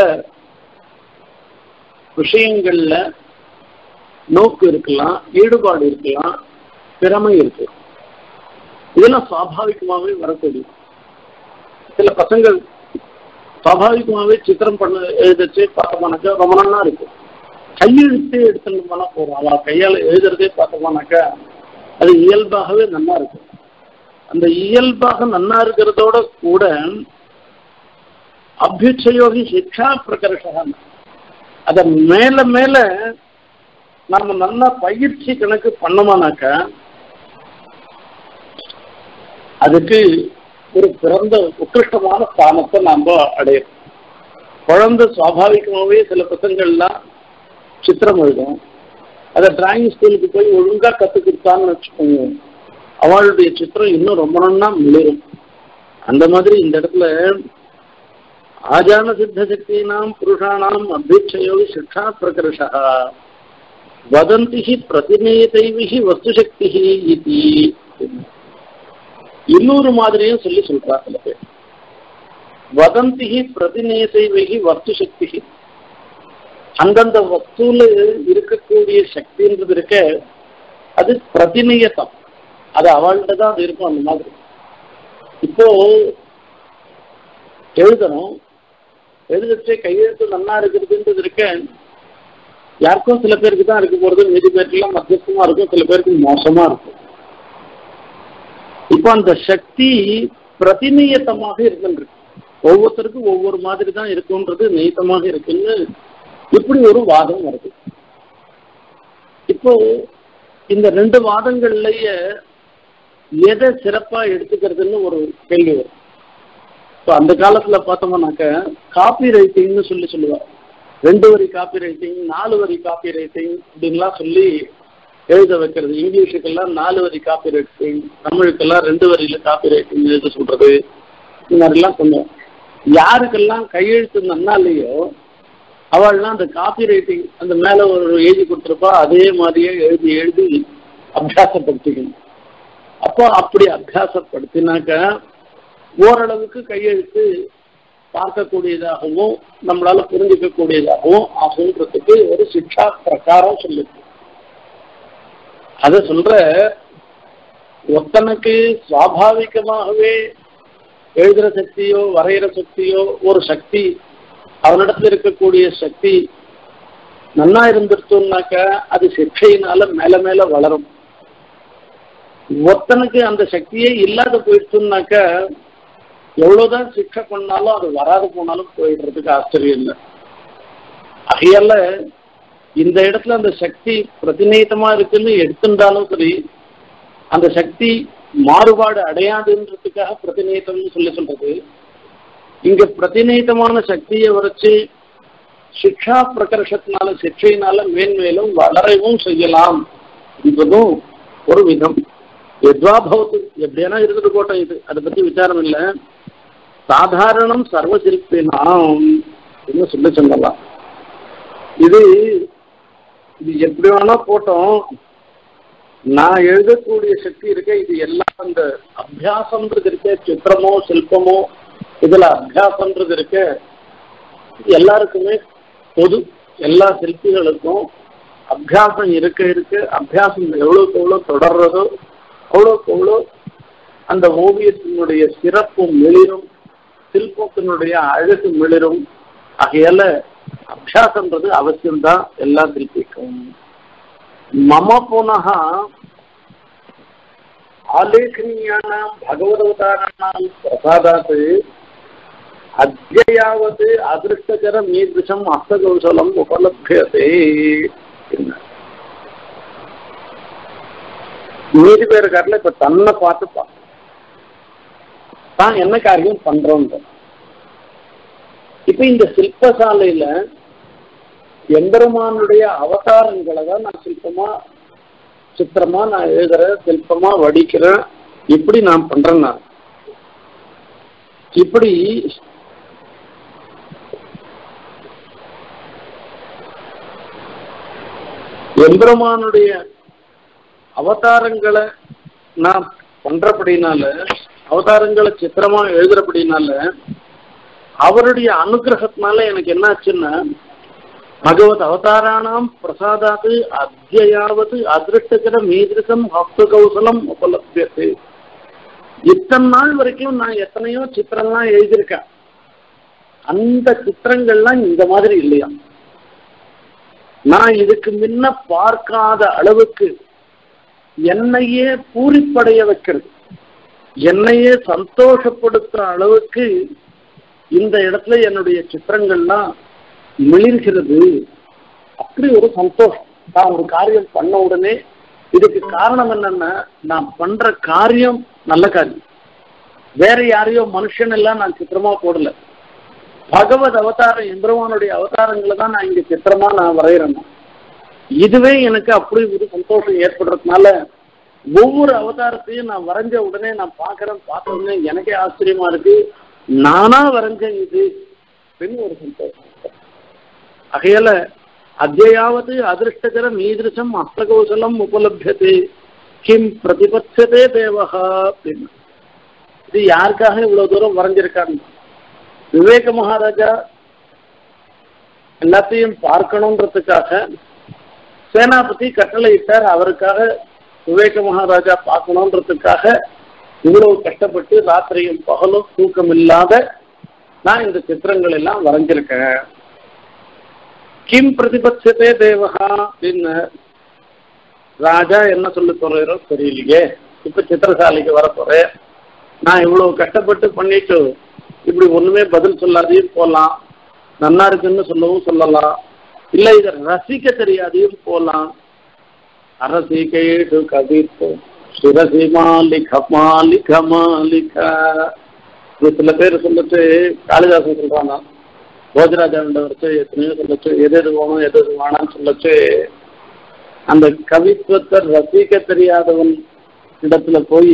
விஷயங்கள்ல நோக்கு இருக்கலாம், ஈடுபாடு இருக்கலாம், திறமை இருக்கு. இதெல்லாம் சுவாபாவிகமாகவே வரக்கூடிய. சில பசங்கள் சுவாபாவிகமாகவே சித்திரம் பண்ண எழுதச்சு பார்த்தோம்னாக்கா ரொம்ப நல்லா இருக்கும். கையெழுத்தே எடுத்துட்டோம்னா போறோம், அவன் கையால் எழுதுறதே பார்த்தோம்னாக்கா அது இயல்பாகவே நல்லா இருக்கும். அந்த இயல்பாக நன்னா இருக்கிறதோட கூட அபியுச்சயோகி சிக்ஷா பிரகர்ஷம், அத மேல மேல நம்ம நல்லா பயிற்சி கணக்கு பண்ணோமானாக்கா அதுக்கு ஒரு பிறந்த உத்கிருஷ்டமான ஸ்தானத்தை நாம அடையும். குழந்தை சுவாபாவிகமாகவே சில பசங்கள்லாம் சித்திரம் எழுதும். அதை டிராயிங் ஸ்கூலுக்கு போய் ஒழுங்கா கற்றுக்கிட்டான்னு வச்சுக்கோங்க, அவளுடைய சித்திரம் இன்னும் ரொம்ப நாள் மிளிரும். அந்த மாதிரி இந்த இடத்துல ஆஜான சித்த சக்தினாம் புருஷாணாம் அபிட்சயோகி சிக்ஷா பிரகர்ஷா வதந்தி பிரதிநேதைவிஹி வஸ்து சக்தி இது. இன்னொரு மாதிரியும் சொல்றா சில பேர். வதந்தி பிரதிநேதைவிஹி வஸ்து சக்தி, அந்தந்த வஸ்துல இருக்கக்கூடிய சக்தின்றது இருக்க அது பிரதிநியத்தம், அது அவள்கிட்ட தான் அது இருக்கும். அந்த மாதிரி இப்போ எழுதணும், எழுதச்சே கையெழுத்து நல்லா இருக்கிறதுன்றது இருக்க யாருக்கும் சில பேருக்கு தான் இருக்க போறது, மீதி பேருக்குலாம் மத்தியஸ்தமா இருக்கும், சில பேருக்கு மோசமா இருக்கும். இப்போ அந்த சக்தி பிரதிநியத்தமாக இருக்கின்றது, ஒவ்வொருத்தருக்கும் ஒவ்வொரு மாதிரி தான் இருக்குன்றது நியத்தமாக இருக்குன்னு இப்படி ஒரு வாதம் வருது. இப்போ இந்த ரெண்டு வாதங்கள்லயே எதை சிறப்பா எடுத்துக்கிறதுன்னு ஒரு கேள்வி வரும். இப்போ அந்த காலத்துல பார்த்தோம்னாக்க காப்பி ரைட்டிங்னு சொல்லுவாங்க. 2 வரி காப்பி ரைட்டிங், 4 வரி காப்பி ரைட்டிங் அப்படின்லாம் சொல்லி எழுத வைக்கிறது. இங்கிலீஷுக்கெல்லாம் 4 வரி காப்பி ரைட்டிங், தமிழுக்கெல்லாம் 2 வரியில காப்பி ரைட்டிங் எழுத சொல்றது. இந்த மாதிரிலாம் கொஞ்சம் யாருக்கெல்லாம் கையெழுத்து நன்னா இல்லையோ அவள்லாம் அந்த காப்பி ரைட்டிங் அந்த மேல ஒரு எழுதி கொடுத்துருப்பா, அதே மாதிரியே எழுதி எழுதி அபியாசப்படுத்திக்கணும். அப்போ அப்படி அபியாசப்படுத்தினாக்க ஓரளவுக்கு கையெழுத்து பார்க்கக்கூடியதாகவும் நம்மளால புரிஞ்சிக்கக்கூடியதாகவும் ஆகுன்றதுக்கு ஒரு சிக்ஷா பிரகாரம் சொல்லுது. அத சொல்ற ஒருத்தனுக்கு சுவாபாவிகமாகவே எழுதுற சக்தியோ வரைகிற சக்தியோ ஒரு சக்தி, அவனிடத்துல இருக்கக்கூடிய சக்தி நன்னா இருந்துருத்தோம்னாக்க அது சிக்ஷையினால மேல மேல வளரும். ஒருத்தனுக்கு அந்த சக்தியே இல்லாத போயிடுச்சுன்னாக்க எவ்வளவுதான் சிக்ஷை பண்ணாலும் அது வராது போனாலும் போயிடுறதுக்கு ஆச்சரியம் இல்லை. ஆகையால இந்த இடத்துல அந்த சக்தி பிரதிநேதமா இருக்குன்னு எடுத்துட்டாலும் சரி, அந்த சக்தி மாறுபாடு அடையாதுன்றதுக்காக பிரதிநேதம்னு சொல்றது. இங்க பிரதிநேதமான சக்தியை வரைச்சு சிக்ஷா பிரகர்ஷத்தினால சிக்ஷையினால மேன்மேலும் வளரவும் செய்யலாம் என்பதும் ஒரு விதம். எத்வாபவத்து எப்படியானா இருந்துட்டு போட்டோம், இது அதை பத்தி விசாரம் இல்லை. சாதாரணம் சர்வசிற்பினாம் என்ன சொல்லலாம். இது எப்படி வேணா போட்டோம், நான் எழுதக்கூடிய சக்தி இருக்க, இது எல்லாம் அந்த அபியாசம்ன்றது இருக்க, சித்திரமோ சிற்பமோ இதுல அபியாசம்ன்றது இருக்க எல்லாருக்குமே பொது. எல்லா சிற்பிகளுக்கும் அபியாசம் இருக்க இருக்க அபியாசம் எவ்வளவுக்கு எவ்வளோ தொடர்றதோ அவ்வளோக்கு எவ்வளோ அந்த ஓவியத்தினுடைய சிறப்பு மிளிரும், சிற்பத்தினுடைய அழகு மிளிரும். ஆகையால அபியாசம்ன்றது அவசியம்தான் எல்லா சிற்பிக்கும். மம புனः ஆலேखनीयानां भगवदवताराणां प्रसादात् अद्ययावत् अदृष्टचरं ईदृशं हस्तकौशलम् उपलभ्यते. மீதி பேருக்காரில் இப்ப தன்னை பார்த்துப்பா தான் என்ன காரியம் பண்றோம். இப்ப இந்த சிற்பசாலையில எம்பெருமானுடைய அவதாரங்களை தான் நான் சிற்பமா சித்திரமா நான் எழுதுறேன், சிற்பமா வடிக்கிறேன், இப்படி நான் பண்றேன். நான் இப்படி எம்பெருமானுடைய அவதாரங்களை நான் பண்றபடினால, அவதாரங்களை சித்திரமா எழுதுறபடினால, அவருடைய அனுகிரகத்தினால எனக்கு என்ன ஆச்சுன்னா, பகவத் அவதாராணாம் பிரசாதாது அத்தியாவது அதிருஷ்டகர மீதிருக்கம் ஹப்த கௌசலம் உபலப்தியது. இத்தனை நாள் வரைக்கும் நான் எத்தனையோ சித்திரம்லாம் எழுதியிருக்கேன். அந்த சித்திரங்கள்லாம் இந்த மாதிரி இல்லையா. நான் இதுக்கு முன்ன பார்க்காத அளவுக்கு என்னையே பூரிப்படைய வைக்கிறது, என்னையே சந்தோஷப்படுத்துற அளவுக்கு இந்த இடத்துல என்னுடைய சித்திரங்கள்லாம் மிளிர்கிறது. அப்படி ஒரு சந்தோஷம். நான் ஒரு காரியம் பண்ண உடனே இதுக்கு காரணம் என்னன்னா, நான் பண்ற காரியம் நல்ல காரியம். வேற யாரையோ மனுஷன் எல்லாம் நான் சித்திரமா போடல. பகவத் அவதாரம் எம்பெருமானுடைய அவதாரங்களை தான் நான் இங்க சித்திரமா நான் வரைகிறேன். இதுவே எனக்கு அப்படி ஒரு சந்தோஷம் ஏற்படுறதுனால ஒவ்வொரு அவதாரத்தையும் நான் வரைஞ்ச உடனே நான் பார்க்கறேன், பார்த்த உடனே எனக்கே ஆச்சரியமா இருக்கு, நானா வரைஞ்சேன் இது அப்படின்னு ஒரு சந்தோஷம். ஆகையால அத்தியாவது அதிருஷ்டகர மீதிருஷம் அஸ்தகௌசலம் உபலப்யதே கிம் பிரதிபட்சதே தேவஹா அப்படின்னு. இது யாருக்காக இவ்வளவு தூரம் வரைஞ்சிருக்காங்க? விவேக மகாராஜா எல்லாத்தையும் பார்க்கணுன்றதுக்காக சேனாபதி கட்டளை இட்டார். அவருக்காக விவேக மகாராஜா பார்க்கணுன்றதுக்காக இவ்வளவு கஷ்டப்பட்டு ராத்திரியும் பகலும் தூக்கம் இல்லாத நான் இந்த சித்திரங்கள் எல்லாம் வரைஞ்சிருக்கேன். கிம் பிரதிபட்சத்தே தேவகா அப்படின்னு ராஜா என்ன சொல்லி போறோ தெரியலையே. இப்ப சித்திரசாலைக்கு வர போறேன், நான் இவ்வளவு கஷ்டப்பட்டு பண்ணிட்டு இப்படி ஒண்ணுமே பதில் சொல்லாதையும் போகலாம், நன்னா இருக்குன்னு சொல்லவும் சொல்லலாம், இல்ல இதை ரசிக்க தெரியாதையும் போகலாம். அரசிகேஷு கவித்து சிரசி மாலிக மாலிக மாலிக. சில பேர் சொல்லிட்டு காளிதாசன் சொல்றானா, போஜராஜாண்ட வச்சு எத்தனையோ சொல்லச்சு, எது எது வேணும் எது எது வேணான்னு சொல்லச்சு, அந்த கவித்துவத்தை ரசிக்க தெரியாதவன் இடத்துல போய்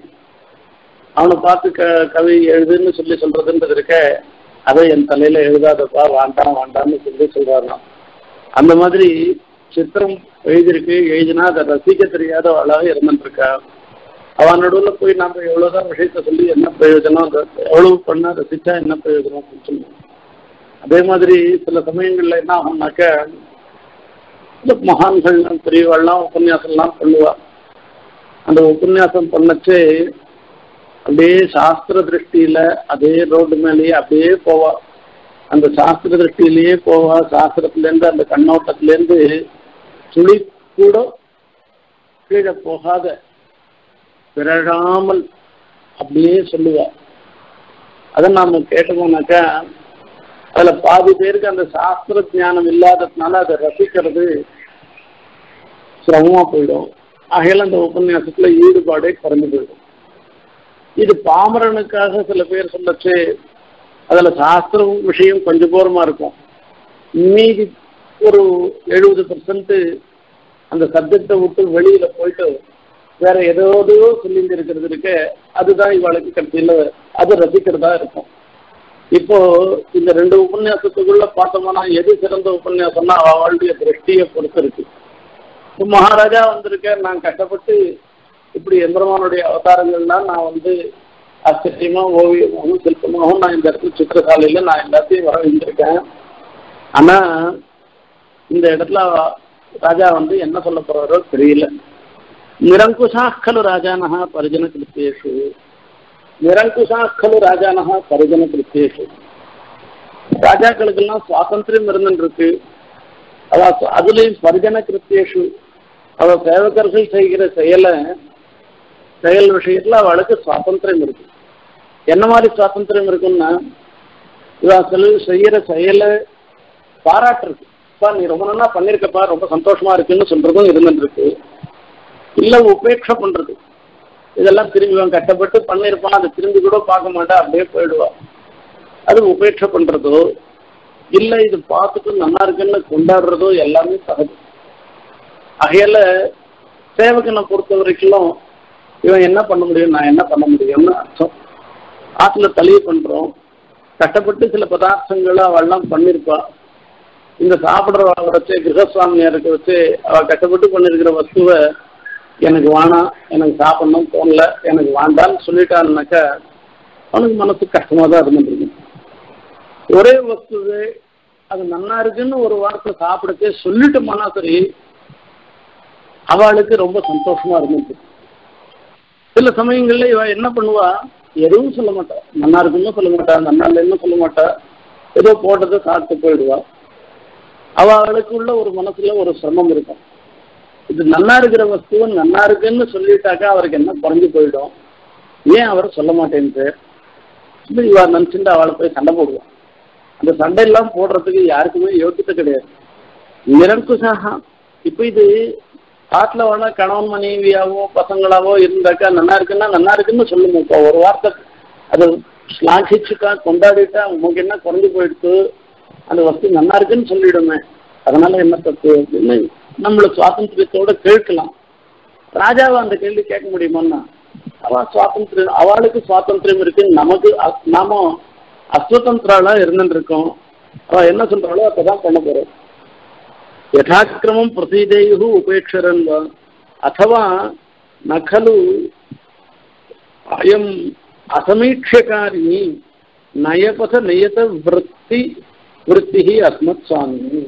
அவனை பார்த்து கவி எழுதுன்னு சொல்லி சொல்றதுன்றது இருக்க, அதை என் தலையில எழுதாதப்பா, வேண்டாம் வேண்டாம்னு சொல்லி சொல்றாராம். அந்த மாதிரி சித்திரம் எழுதியிருக்கு, எழுதினா அதை ரசிக்க தெரியாத ஆளாக இருந்துருக்கா. அவன் நடுவில் போய் நம்ம எவ்வளவுதான் விஷயத்த சொல்லி என்ன பிரயோஜனம், எவ்வளவு பண்ணா ரசிச்சா என்ன பிரயோஜனம் அப்படின்னு சொல்லுவோம். அதே மாதிரி சில சமயங்கள்ல என்ன ஆகும்னாக்க, இந்த மகான்கள் பெரியவாள்லாம் உபன்யாசம்லாம் பண்ணுவா. அந்த உபன்யாசம் பண்ணச்சு அப்படியே சாஸ்திர திருஷ்டியில அதே ரோடு மேலேயே அப்படியே போவா. அந்த சாஸ்திர திருஷ்டியிலேயே போவா. சாஸ்திரத்திலேருந்து அந்த கண்ணோட்டத்திலேருந்து துளி கூட கீழே போகாத பிறழாமல் அப்படியே சொல்லுவா. அதை நாம கேட்டோம்னாக்கா அதுல பாதி பேருக்கு அந்த சாஸ்திர ஞானம் இல்லாததுனால அதை ரசிக்கிறது சிரமமா போயிடும். ஆகையால அந்த உபன்யாசத்துல ஈடுபாடே குறைஞ்சு போயிடும். இது பாமரனுக்காக சில பேர் சொல்லச்சு அதுல சாஸ்திர விஷயம் கொஞ்சம் போரமா இருக்கும், மீதி ஒரு 70% அந்த சப்ஜெக்டை விட்டு வெளியில போயிட்டு வேற ஏதோதோ சொல்லிட்டு இருக்கிறது இருக்கு. அதுதான் இவளுக்கு கடைசியில அது ரசிக்கிறதா இருக்கும். இப்போ இந்த 2 உபன்யாசத்துக்குள்ள பார்த்தோம்னா எது சிறந்த உபன்யாசம்னா அவளுடைய திருஷ்டியை பொறுத்து இருக்கு. இப்போ மகாராஜா வந்திருக்கேன், நான் கஷ்டப்பட்டு இப்படி எம்பெருமானுடைய அவதாரங்கள்லாம் நான் ஆச்சரியமா ஓவியமாகவும் சிற்பமாகவும் நான் இந்த இடத்துல சித்திரசாலையில நான் எல்லாத்தையும் வர வந்திருக்கேன். ஆனா இந்த இடத்துல ராஜா என்ன சொல்ல போறாரோ தெரியல. நிரங்குஷாக்கலு ராஜானஹா பரிஜன கிருத்தியேஷு, நிரங்குஷாக்கலு ராஜானஹா பரிஜன கிருத்தியேஷு. ராஜாக்களுக்கெல்லாம் சுவாதந்திரம் இருந்துருக்கு. அதுலயும் பரிஜன கிருத்தியேஷு சேவகர்கள் செய்கிற செயல் விஷயத்துல அவளுக்கு சுவாதந்திரம் இருக்கு. என்ன மாதிரி சுவாதந்திரம் இருக்குன்னா, இவன் செய்யற செயலை பாராட்டுறது, நீ ரொம்ப நல்லா பண்ணிருக்கப்பா, ரொம்ப சந்தோஷமா இருக்குன்னு சொல்றதும் இருந்துருக்கு. இல்ல உபேட்சை பண்றது, இதெல்லாம் திரும்பி கஷ்டப்பட்டு பண்ணிருப்பான், அதை திரும்பி கூட பார்க்க மாட்டா, அப்படியே போயிடுவா. அது உபேட்சை பண்றதோ இல்ல இது பார்த்துட்டு நல்லா இருக்குன்னு கொண்டாடுறதோ எல்லாமே சகஜம். ஆகையால சேவகனை பொறுத்த வரைக்கும் இவன் என்ன பண்ண முடியும், நான் என்ன பண்ண முடியும்னு அர்த்தம். ஆற்றுல தளிய பண்றோம், கஷ்டப்பட்டு சில பதார்த்தங்களை அவள்லாம் பண்ணியிருப்பா. இந்த சாப்பிட்றவளை வச்சு கிரகசுவாமியாருக்கு வச்சு அவள் கஷ்டப்பட்டு பண்ணியிருக்கிற வஸ்துவை எனக்கு வேணாம், எனக்கு சாப்பிடணும் தோணல, எனக்கு வேண்டான்னு சொல்லிட்டான்னாக்கா அவனுக்கு மனசு கஷ்டமாக தான் இருந்துருக்கு. ஒரே வஸ்துவே அது நல்லா இருக்குன்னு ஒரு வாரத்தை சாப்பிடச்சே சொல்லிட்டோம்னா சரி, அவளுக்கு ரொம்ப சந்தோஷமா இருந்துச்சு. சில சமயங்கள்ல இவ என்ன பண்ணுவா, எதுவும் சொல்ல மாட்டா, நல்லா இருக்குன்னு சொல்ல மாட்டா, நல்லா இல்லைன்னு சொல்ல மாட்டா, ஏதோ போட்டதை சாப்பிட்டு போயிடுவா. அவளுக்குள்ள ஒரு மனசுல ஒரு சிரமம் இருக்கும். இது நல்லா இருக்கிற வஸ்துவை நல்லா இருக்குன்னு சொல்லிட்டாக்கா அவருக்கு என்ன குறைஞ்சு போயிடும், ஏன் அவர் சொல்ல மாட்டேன்ட்டு இவ நினைச்சுட்டு அவளை போய் சண்டை போடுவான். அந்த சண்டையெல்லாம் போடுறதுக்கு யாருக்குமே யோசித்த கிடையாது, நிரங்குசாக. இப்ப இது காட்டுல வேணா கணவன் மனைவியாவோ பசங்களாவோ இருந்தாக்கா நல்லா இருக்குன்னா நல்லா இருக்குன்னு சொல்லுங்க. இப்போ ஒரு வார்த்தை அதை ஸ்லாகிச்சுட்டா கொண்டாடிட்டா உங்களுக்கு என்ன குறைஞ்சு போயிடுத்து, அந்த வஸ்து நல்லா இருக்குன்னு சொல்லிடுமே, அதனால என்ன தப்பு அப்படின்னு நம்மள சுவாதந்திரத்தோட கேட்கலாம். ராஜாவை அந்த கேள்வி கேட்க முடியுமான்னா, அவளுக்கு சுவாதந்திரம் இருக்கு, நமக்கு நாம அஸ்வதந்திராலா இருந்துட்டு இருக்கோம். அவ என்ன சொல்றாளோ அப்பதான் பண்ண போறோம். யதாக்கிரமம் பிரசீதேயு உபேட்சரன் அத்தவா நகலு அயம் அசமீட்சகாரி நயபத நியத விருத்தி அஸ்மத் சுவாமி.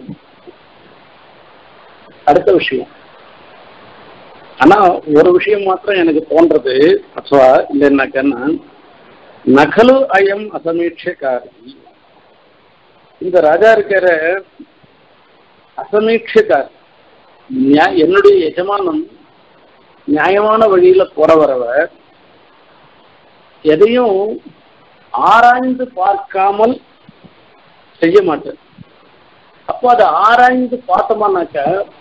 அடுத்த விஷயம், ஆனா ஒரு விஷயம் மாத்திரம் எனக்கு தோன்றது, அத்வா இல்லைன்னாக்கன்னா நகலு அயம் அசமீட்சகாரி. இந்த ராஜா இருக்கிற அசமீட்சகாரி, என்னுடைய எஜமானம் நியாயமான வழியில போறவரவர் எதையும் ஆராய்ந்து பார்க்காமல் செய்ய மாட்டார். அப்போ அதை ஆராய்ந்து பார்த்தோம்னாக்க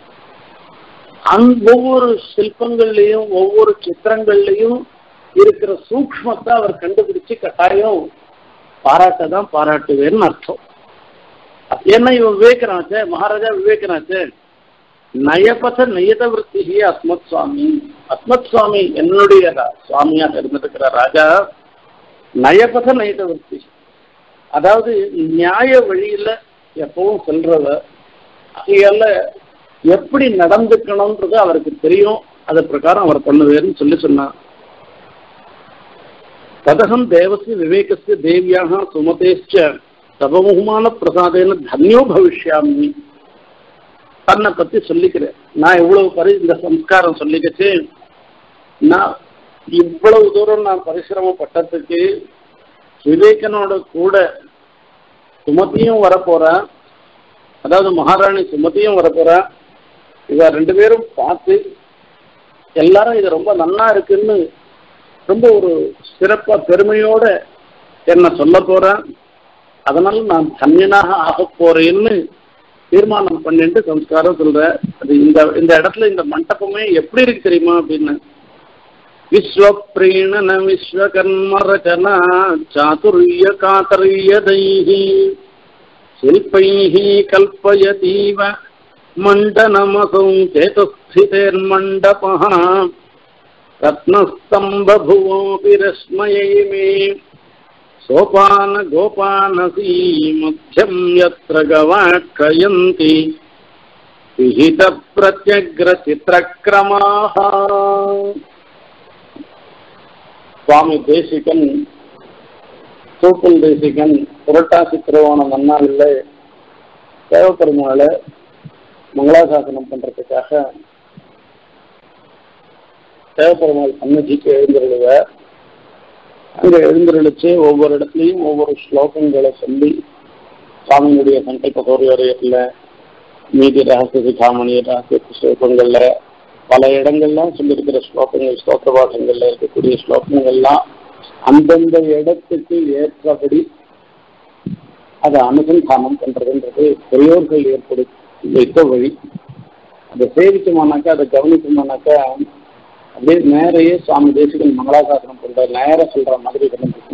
ஒவ்வொரு சிற்பங்கள்லையும் ஒவ்வொரு சித்திரங்கள்லையும் இருக்கிற சூக்ஷ்மத்தை அவர் கண்டுபிடிச்சு கட்டாயம் பாராட்டதான் பாராட்டுவேன்னு அர்த்தம். ஏன்னா இவன் விவேகனாச்சே, மகாராஜா விவேகனாச்சே. நயபத நியத விருத்தி அஸ்மத் சுவாமி. அஸ்மத் சுவாமி என்னுடைய சுவாமியாக இருந்திருக்கிற ராஜா நயபத நியத விருத்தி, அதாவது நியாய வழியில எப்பவும் செல்றவ. அதையால எப்படி நடந்துக்கணும்ன்றது அவருக்கு தெரியும், அது பிரகாரம் அவர் பண்ணுவேன்னு சொன்னார். ததகம் தேவசிய விவேகசிய தேவியாக சுமதேச்ச தபமுகமான பிரசாதேன தன்யோ பவிஷ்யாமி. தன்னை பத்தி சொல்லிக்கிறேன், நான் இவ்வளவு இந்த சம்ஸ்காரம் சொல்லிக்கிச்சு, நான் இவ்வளவு தூரம் நான் பரிசிரமப்பட்டதுக்கு விவேகனோட கூட சுமதியும் வரப்போறேன், அதாவது மகாராணி சுமதியும் வரப்போறேன். இவ ரெண்டு பேரும் பார்த்து எல்லாரும் இது ரொம்ப நல்லா இருக்குன்னு ரொம்ப ஒரு சிறப்பா பெருமையோட என்ன சொல்ல போறேன். அதனால நான் தன்யனாக ஆக போறேன்னு தீர்மானம் பண்ணிட்டு சம்ஸ்காரம் சொல்ற. அது இந்த இடத்துல இந்த மண்டபமே எப்படி இருக்கு தெரியுமா அப்படின்னு, விஸ்வப்ரீணன விஸ்வகர்ம ரச்சனா சாதுரிய காதரியதைஹி சில்பைஹி கல்பயதீவ மண்டனமசௌ சேதஸ்திதேர்மண்டபஹ ரத்னஸ்தம்பபுவோபி ரஸ்மயைமே சோபான கோபானசி மத்யம் யத்ர கவாட்சயந்தி விஹித பிரத்யக்ர சித்திரக்ரமாஹ. சுவாமி தேசிகன் தூக்கல் தேசிகன் புரட்டாசி திருவோணம் நன்னாளில் தேவப்பெருமாளை மங்களாசாசனம் பண்றதுக்காக தேவப்பெருமாள் சன்னதிக்கு எழுந்திருடுவார். அங்க எழுந்திருச்சு ஒவ்வொரு இடத்துலையும் ஒவ்வொரு ஸ்லோகங்களை சொல்லி சுவாமியினுடைய சங்கல்ப கௌரியத்தில் மீதி ரகசிய காமணி ரகசிய ஸ்லோகங்கள்ல பல இடங்கள்லாம் சொல்லியிருக்கிற ஸ்லோகங்கள், ஸ்லோக பாடங்கள்ல இருக்கக்கூடிய ஸ்லோகங்கள்லாம் அந்தந்த இடத்துக்கு ஏற்றபடி அதை அனுசந்தானம் பண்றதுன்றது பெரியோர்கள் ஏற்படுத்தி வைத்த வழி. அதை சேவிக்குமானாக்கா, அதை கவனிக்குமானாக்கா அப்படியே நேரையே சுவாமி தேசிகன் மங்களாசாசனம் பண்ற நேரம் சொல்ற மாதிரி இருந்துச்சு.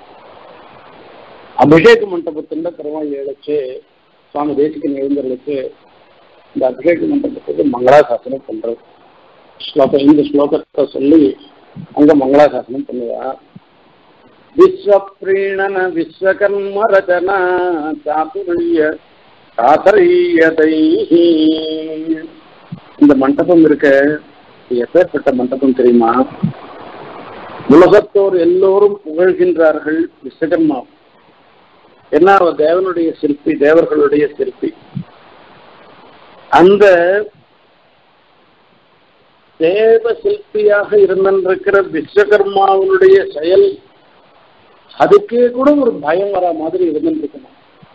அபிஷேக மண்டபத்துல பெருமாள் எழுச்சு சுவாமி தேசிகன் எழுந்தருளுக்கு இந்த அபிஷேக மண்டபத்துக்கு மங்களாசாசனம் பண்றது. ஸ்லோகம் இந்த ஸ்லோகத்தை சொல்லி அங்க மங்களாசாசனம் பண்ணுவா. விஸ்வப்ரீணன விஸ்வகர்ம ரச்சனா சாதுரிய சாதரியதைஹி. இந்த மண்டபம் இருக்க எப்பேற்பட்ட மண்டபம் தெரியுமா? உலகத்தோர் எல்லோரும் புகழ்கின்றார்கள் விஸ்வகர்மா. என்ன, அவர் தேவனுடைய சிற்பி, தேவர்களுடைய சிற்பி. அந்த தேவ சிற்பியாக இருந்திருக்கிற விஸ்வகர்மாவுடைய செயல் அதுக்கே கூட ஒரு பயம் வர மாதிரி இருந்துருக்கணும்.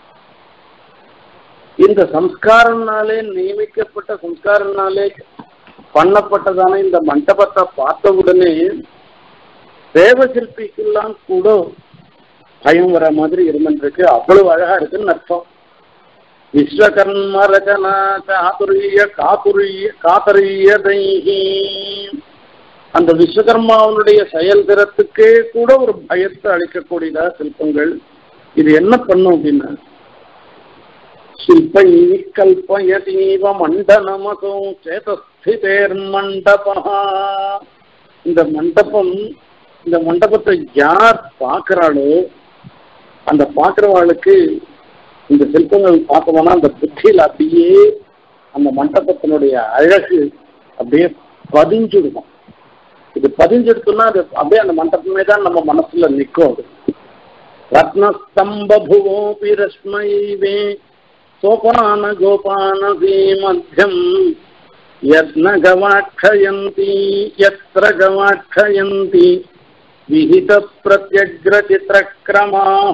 இந்த சம்ஸ்காரனாலே நியமிக்கப்பட்ட சம்ஸ்காரனாலே பண்ணப்பட்டதான இந்த மண்டபத்தை பார்த்த உடனே தேவ சிற்பிக்கெல்லாம் கூட பயம் வர மாதிரி இருந்துருக்கு. அவ்வளவு அழகா இருக்குன்னு அர்த்தம். விஸ்வகர்ம ரச்சனா சாதுரிய காதரியதைஹி. அந்த விஸ்வகர்மாவனுடைய செயல்திறத்துக்கே கூட ஒரு பயத்தை அளிக்கக்கூடியதா சிற்பங்கள். இது என்ன பண்ணும் அப்படின்னா, சில்பை கல்பயதீவ மண்டனமசோ சேதஸ்திதேர் மண்டபா. இந்த மண்டபத்தை யார் பார்க்கிறாளோ அந்த பார்க்கிறவாளுக்கு இந்த சிற்பங்கள் பார்த்தோம்னா அந்த புத்தியில் அப்படியே அந்த மண்டபத்தினுடைய அழகு அப்படியே பதிஞ்சுடுவோம். இது பதிஞ்செடுத்தோம்னா அது அப்படியே அந்த மண்டபமே தான் நம்ம மனசுல நிற்கும். அது ரத்னஸ்தம்பபுவோபி ரஸ்மைவே சோபான கோபானசி மத்தியம் யத்ன கவாட்சயந்தி யத்ர கவாட்சயந்தி விஹித பிரத்யக்ர சித்திரக்ரமாக.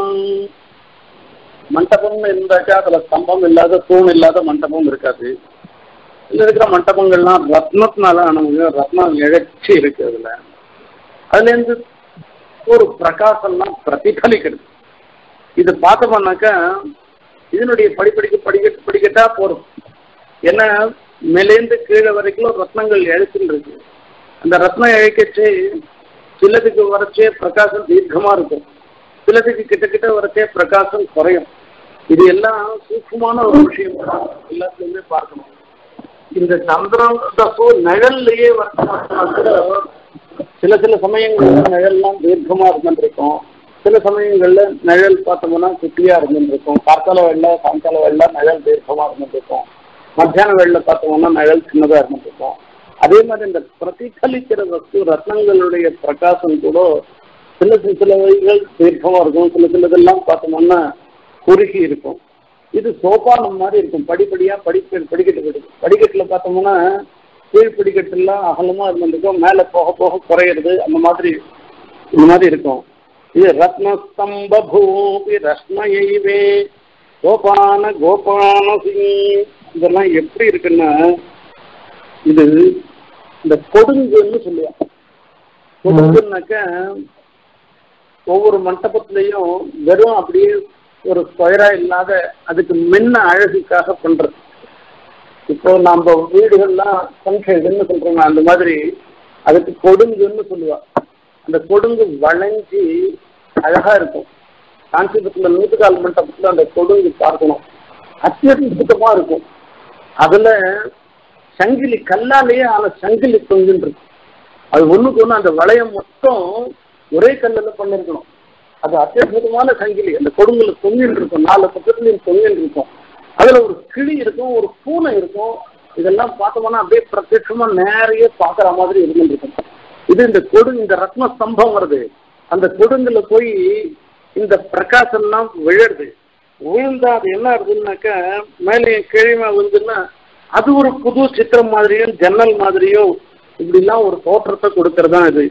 மண்டபம் இருந்தாக்கா அதுல ஸ்தம்பம் இல்லாத தூண் இல்லாத மண்டபம் இருக்காது. இதுல இருக்கிற மண்டபங்கள்லாம் ரத்னத்தினால ஆனவங்க, ரத்னம் இழைச்சி இருக்கு. அதுல இருந்து ஒரு பிரகாசம்லாம் பிரதிபலிக்கிறது. இது பார்த்தோம்னாக்கா இதனுடைய படிக்கட்டா போறோம். ஏன்னா மேலேந்து கீழே வரைக்கும் ரத்னங்கள் இழைச்சுன்னு இருக்கு. அந்த ரத்னம் இழைக்கச்சே சிலதுக்கு வரைச்சே பிரகாசம் தீர்க்கமா இருக்கும், சிலதுக்கு கிட்ட வரைச்சே பிரகாசம் குறையும். இது எல்லாம் சூக்ஷ்மமான ஒரு விஷயம் எல்லாத்துலயுமே பார்க்கணும். இந்த சந்திரன் நிழல்லையே சில சமயங்கள்ல நிழல்லாம் தீர்க்கமா இருந்துருக்கும், சில சமயங்கள்ல நிழல் பார்த்தோம்னா குட்டியா இருந்துருக்கும். கார்கால வெள்ள சாயங்கால வெள்ள நிழல் தீர்க்கமா இருந்துருக்கும், மத்தியான வெள்ள பார்த்தோம்னா நிழல் சின்னதா இருந்துருக்கும். அதே மாதிரி இந்த பிரதிபலிக்கிற வஸ்து ரத்னங்களுடைய பிரகாசம் கூட சில வகைகள் தீர்க்கமா இருக்கும், சிலதெல்லாம் பார்த்தோம்னா குறுகி இருக்கும். இது சோபானம் மாதிரி இருக்கும், படிப்படியா படிக்கட்டுல பார்த்தோம்னா கீழ் படிக்கட்டுலாம் அகலமா இருந்திருக்கும், மேல போக போக குறையிறது, அந்த மாதிரி இந்த மாதிரி இருக்கும். இது ரத்னஸ்தம்பூபி ரத்னயைவே கோபான கோபானசி. இதெல்லாம் எப்படி இருக்குன்னா, இது இந்த கொடுங்குன்னு சொல்லுவாங்க. கொடுங்குன்னாக்க ஒவ்வொரு மண்டபத்திலையும் வெறும் அப்படியே ஒரு ஸ்கொயரா இல்லாத அதுக்கு முன்ன அழகுக்காக பண்றது. இப்போ நம்ம வீடுகள்லாம் சன்ஷேடுன்னு சொல்றோங்க, அந்த மாதிரி அதுக்கு கொடுங்குன்னு சொல்லுவா. அந்த கொடுங்கு வளைஞ்சி அழகா இருக்கும். காஞ்சிபுரத்துல 100 மண்டபத்துல அந்த கொடுங்கு பார்க்கணும், அத்தியுதமா இருக்கும். அதுல சங்கிலி கல்லாலேயே சங்கிலி தொங்குன்னு இருக்கும். அது ஒண்ணுக்கு ஒண்ணு அந்த வளையம் மொத்தம் ஒரே கல்லுல பண்ணிருக்கணும். அது அத்தியுதமான சங்கிலி அந்த கொடுங்குல தொங்கின்னு இருக்கும், 4 பக்கத்துலயும் தொங்கின்னு இருக்கும். அதுல ஒரு கிளி இருக்கும், ஒரு பூனை இருக்கும். இதெல்லாம் பார்த்தோம்னா அப்படியே பிரத்யட்சமா நேரையே பாக்குற மாதிரி இருந்துருக்கும். இது இந்த இந்த ரத்ன ஸ்தம்பம் வருது, அந்த கொடுங்குல போய் இந்த பிரகாசம்லாம் விழுது. விழுந்தா அது என்ன ஆகுதுன்னாக்கா மேலே கீழே விழுந்துன்னா அது ஒரு புது சித்திரம் மாதிரியும் ஜன்னல் மாதிரியோ இப்படிலாம் ஒரு தோற்றத்தை கொடுக்கறதா இது.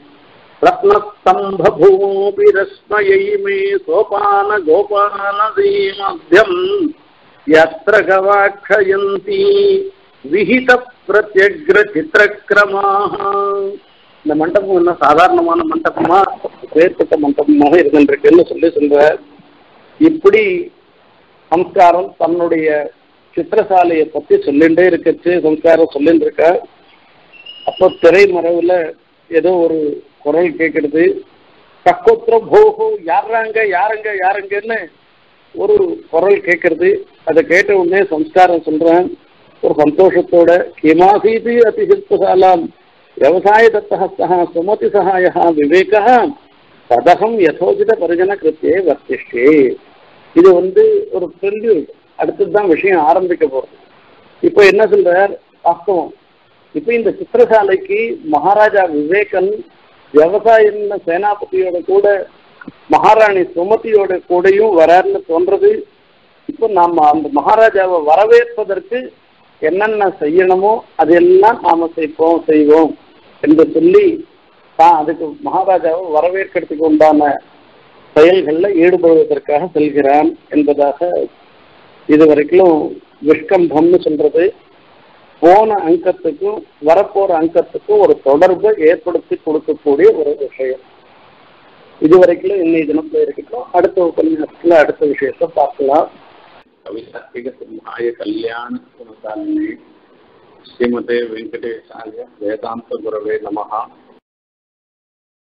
ரத்னஸ்தம்பூபி ரஸ்மயைமே சோபான கோபானசி மத்யம் யத்ர கவாட்சயந்தி விஹித பிரத்யக்ர சித்திரக்ரமாக. இந்த மண்டபம் என்ன சாதாரணமான மண்டபமா, வேறுபட்ட மண்டபமாக இருக்கின்றதுன்னு சொல்ற. இப்படி சம்ஸ்காரம் தன்னுடைய சித்திரசாலையை பத்தி சொல்லிண்டே இருக்கச்சு, சம்ஸ்காரம் சொல்லிட்டு இருக்க. அப்போ திரைமறைவுல ஏதோ ஒரு குரல் கேட்கறது, கக்கோத்திர போகோ யாருங்க யாருங்க யாருங்கன்னு ஒரு குரல் கேட்கறது. அதை கேட்ட உடனே சம்ஸ்காரம் சொல்றேன், ஒரு சந்தோஷத்தோட கிமாசீதி அதிசில்பசாலாம் விவசாய தத்தஹஸ்தः சுமதி சகாயः விவேகः ததகம் யதோஜித பரிஜன கிருத்தியே வர்த்திஷ்டே. இது ஒரு ப்ரெல்யூட். அடுத்ததுதான் விஷயம் ஆரம்பிக்க போறது. இப்போ என்ன சொல்றார் வாஸ்தவம். இப்போ இந்த சித்திரசாலைக்கு மகாராஜா விவேகன் விவசாய சேனாபதியோட கூட மகாராணி சுமதியோட கூடயும் வராருன்னு தோன்றது. இப்போ நாம அந்த மகாராஜாவை வரவேற்பதற்கு என்னென்ன செய்யணுமோ அதெல்லாம் நாம செய்வோம் என்று சொல்லி தான் அதுக்கு மகாராஜாவை வரவேற்கிறதுக்கு உண்டான செயல்களில் ஈடுபடுவதற்காக செல்கிறான் என்பதாக இதுவரைக்கும் விஷ்கம்பம்னு சொல்றது. போன அங்கத்துக்கும் வரப்போற அங்கத்துக்கும் ஒரு தொடர்பை ஏற்படுத்தி கொடுக்கக்கூடிய ஒரு விஷயம். இதுவரைக்கும் இன்னைக்கு தினத்துல இருக்கட்டும். அடுத்த உபன்யாசத்துல அடுத்த விஷயத்தை பார்க்கலாம். கவிதாத்மிக சிம்ஹாய கல்யாண குணசாலினி ஸ்ரீமதே வெங்கடேசாய வேதாந்த குரவே நமஹ.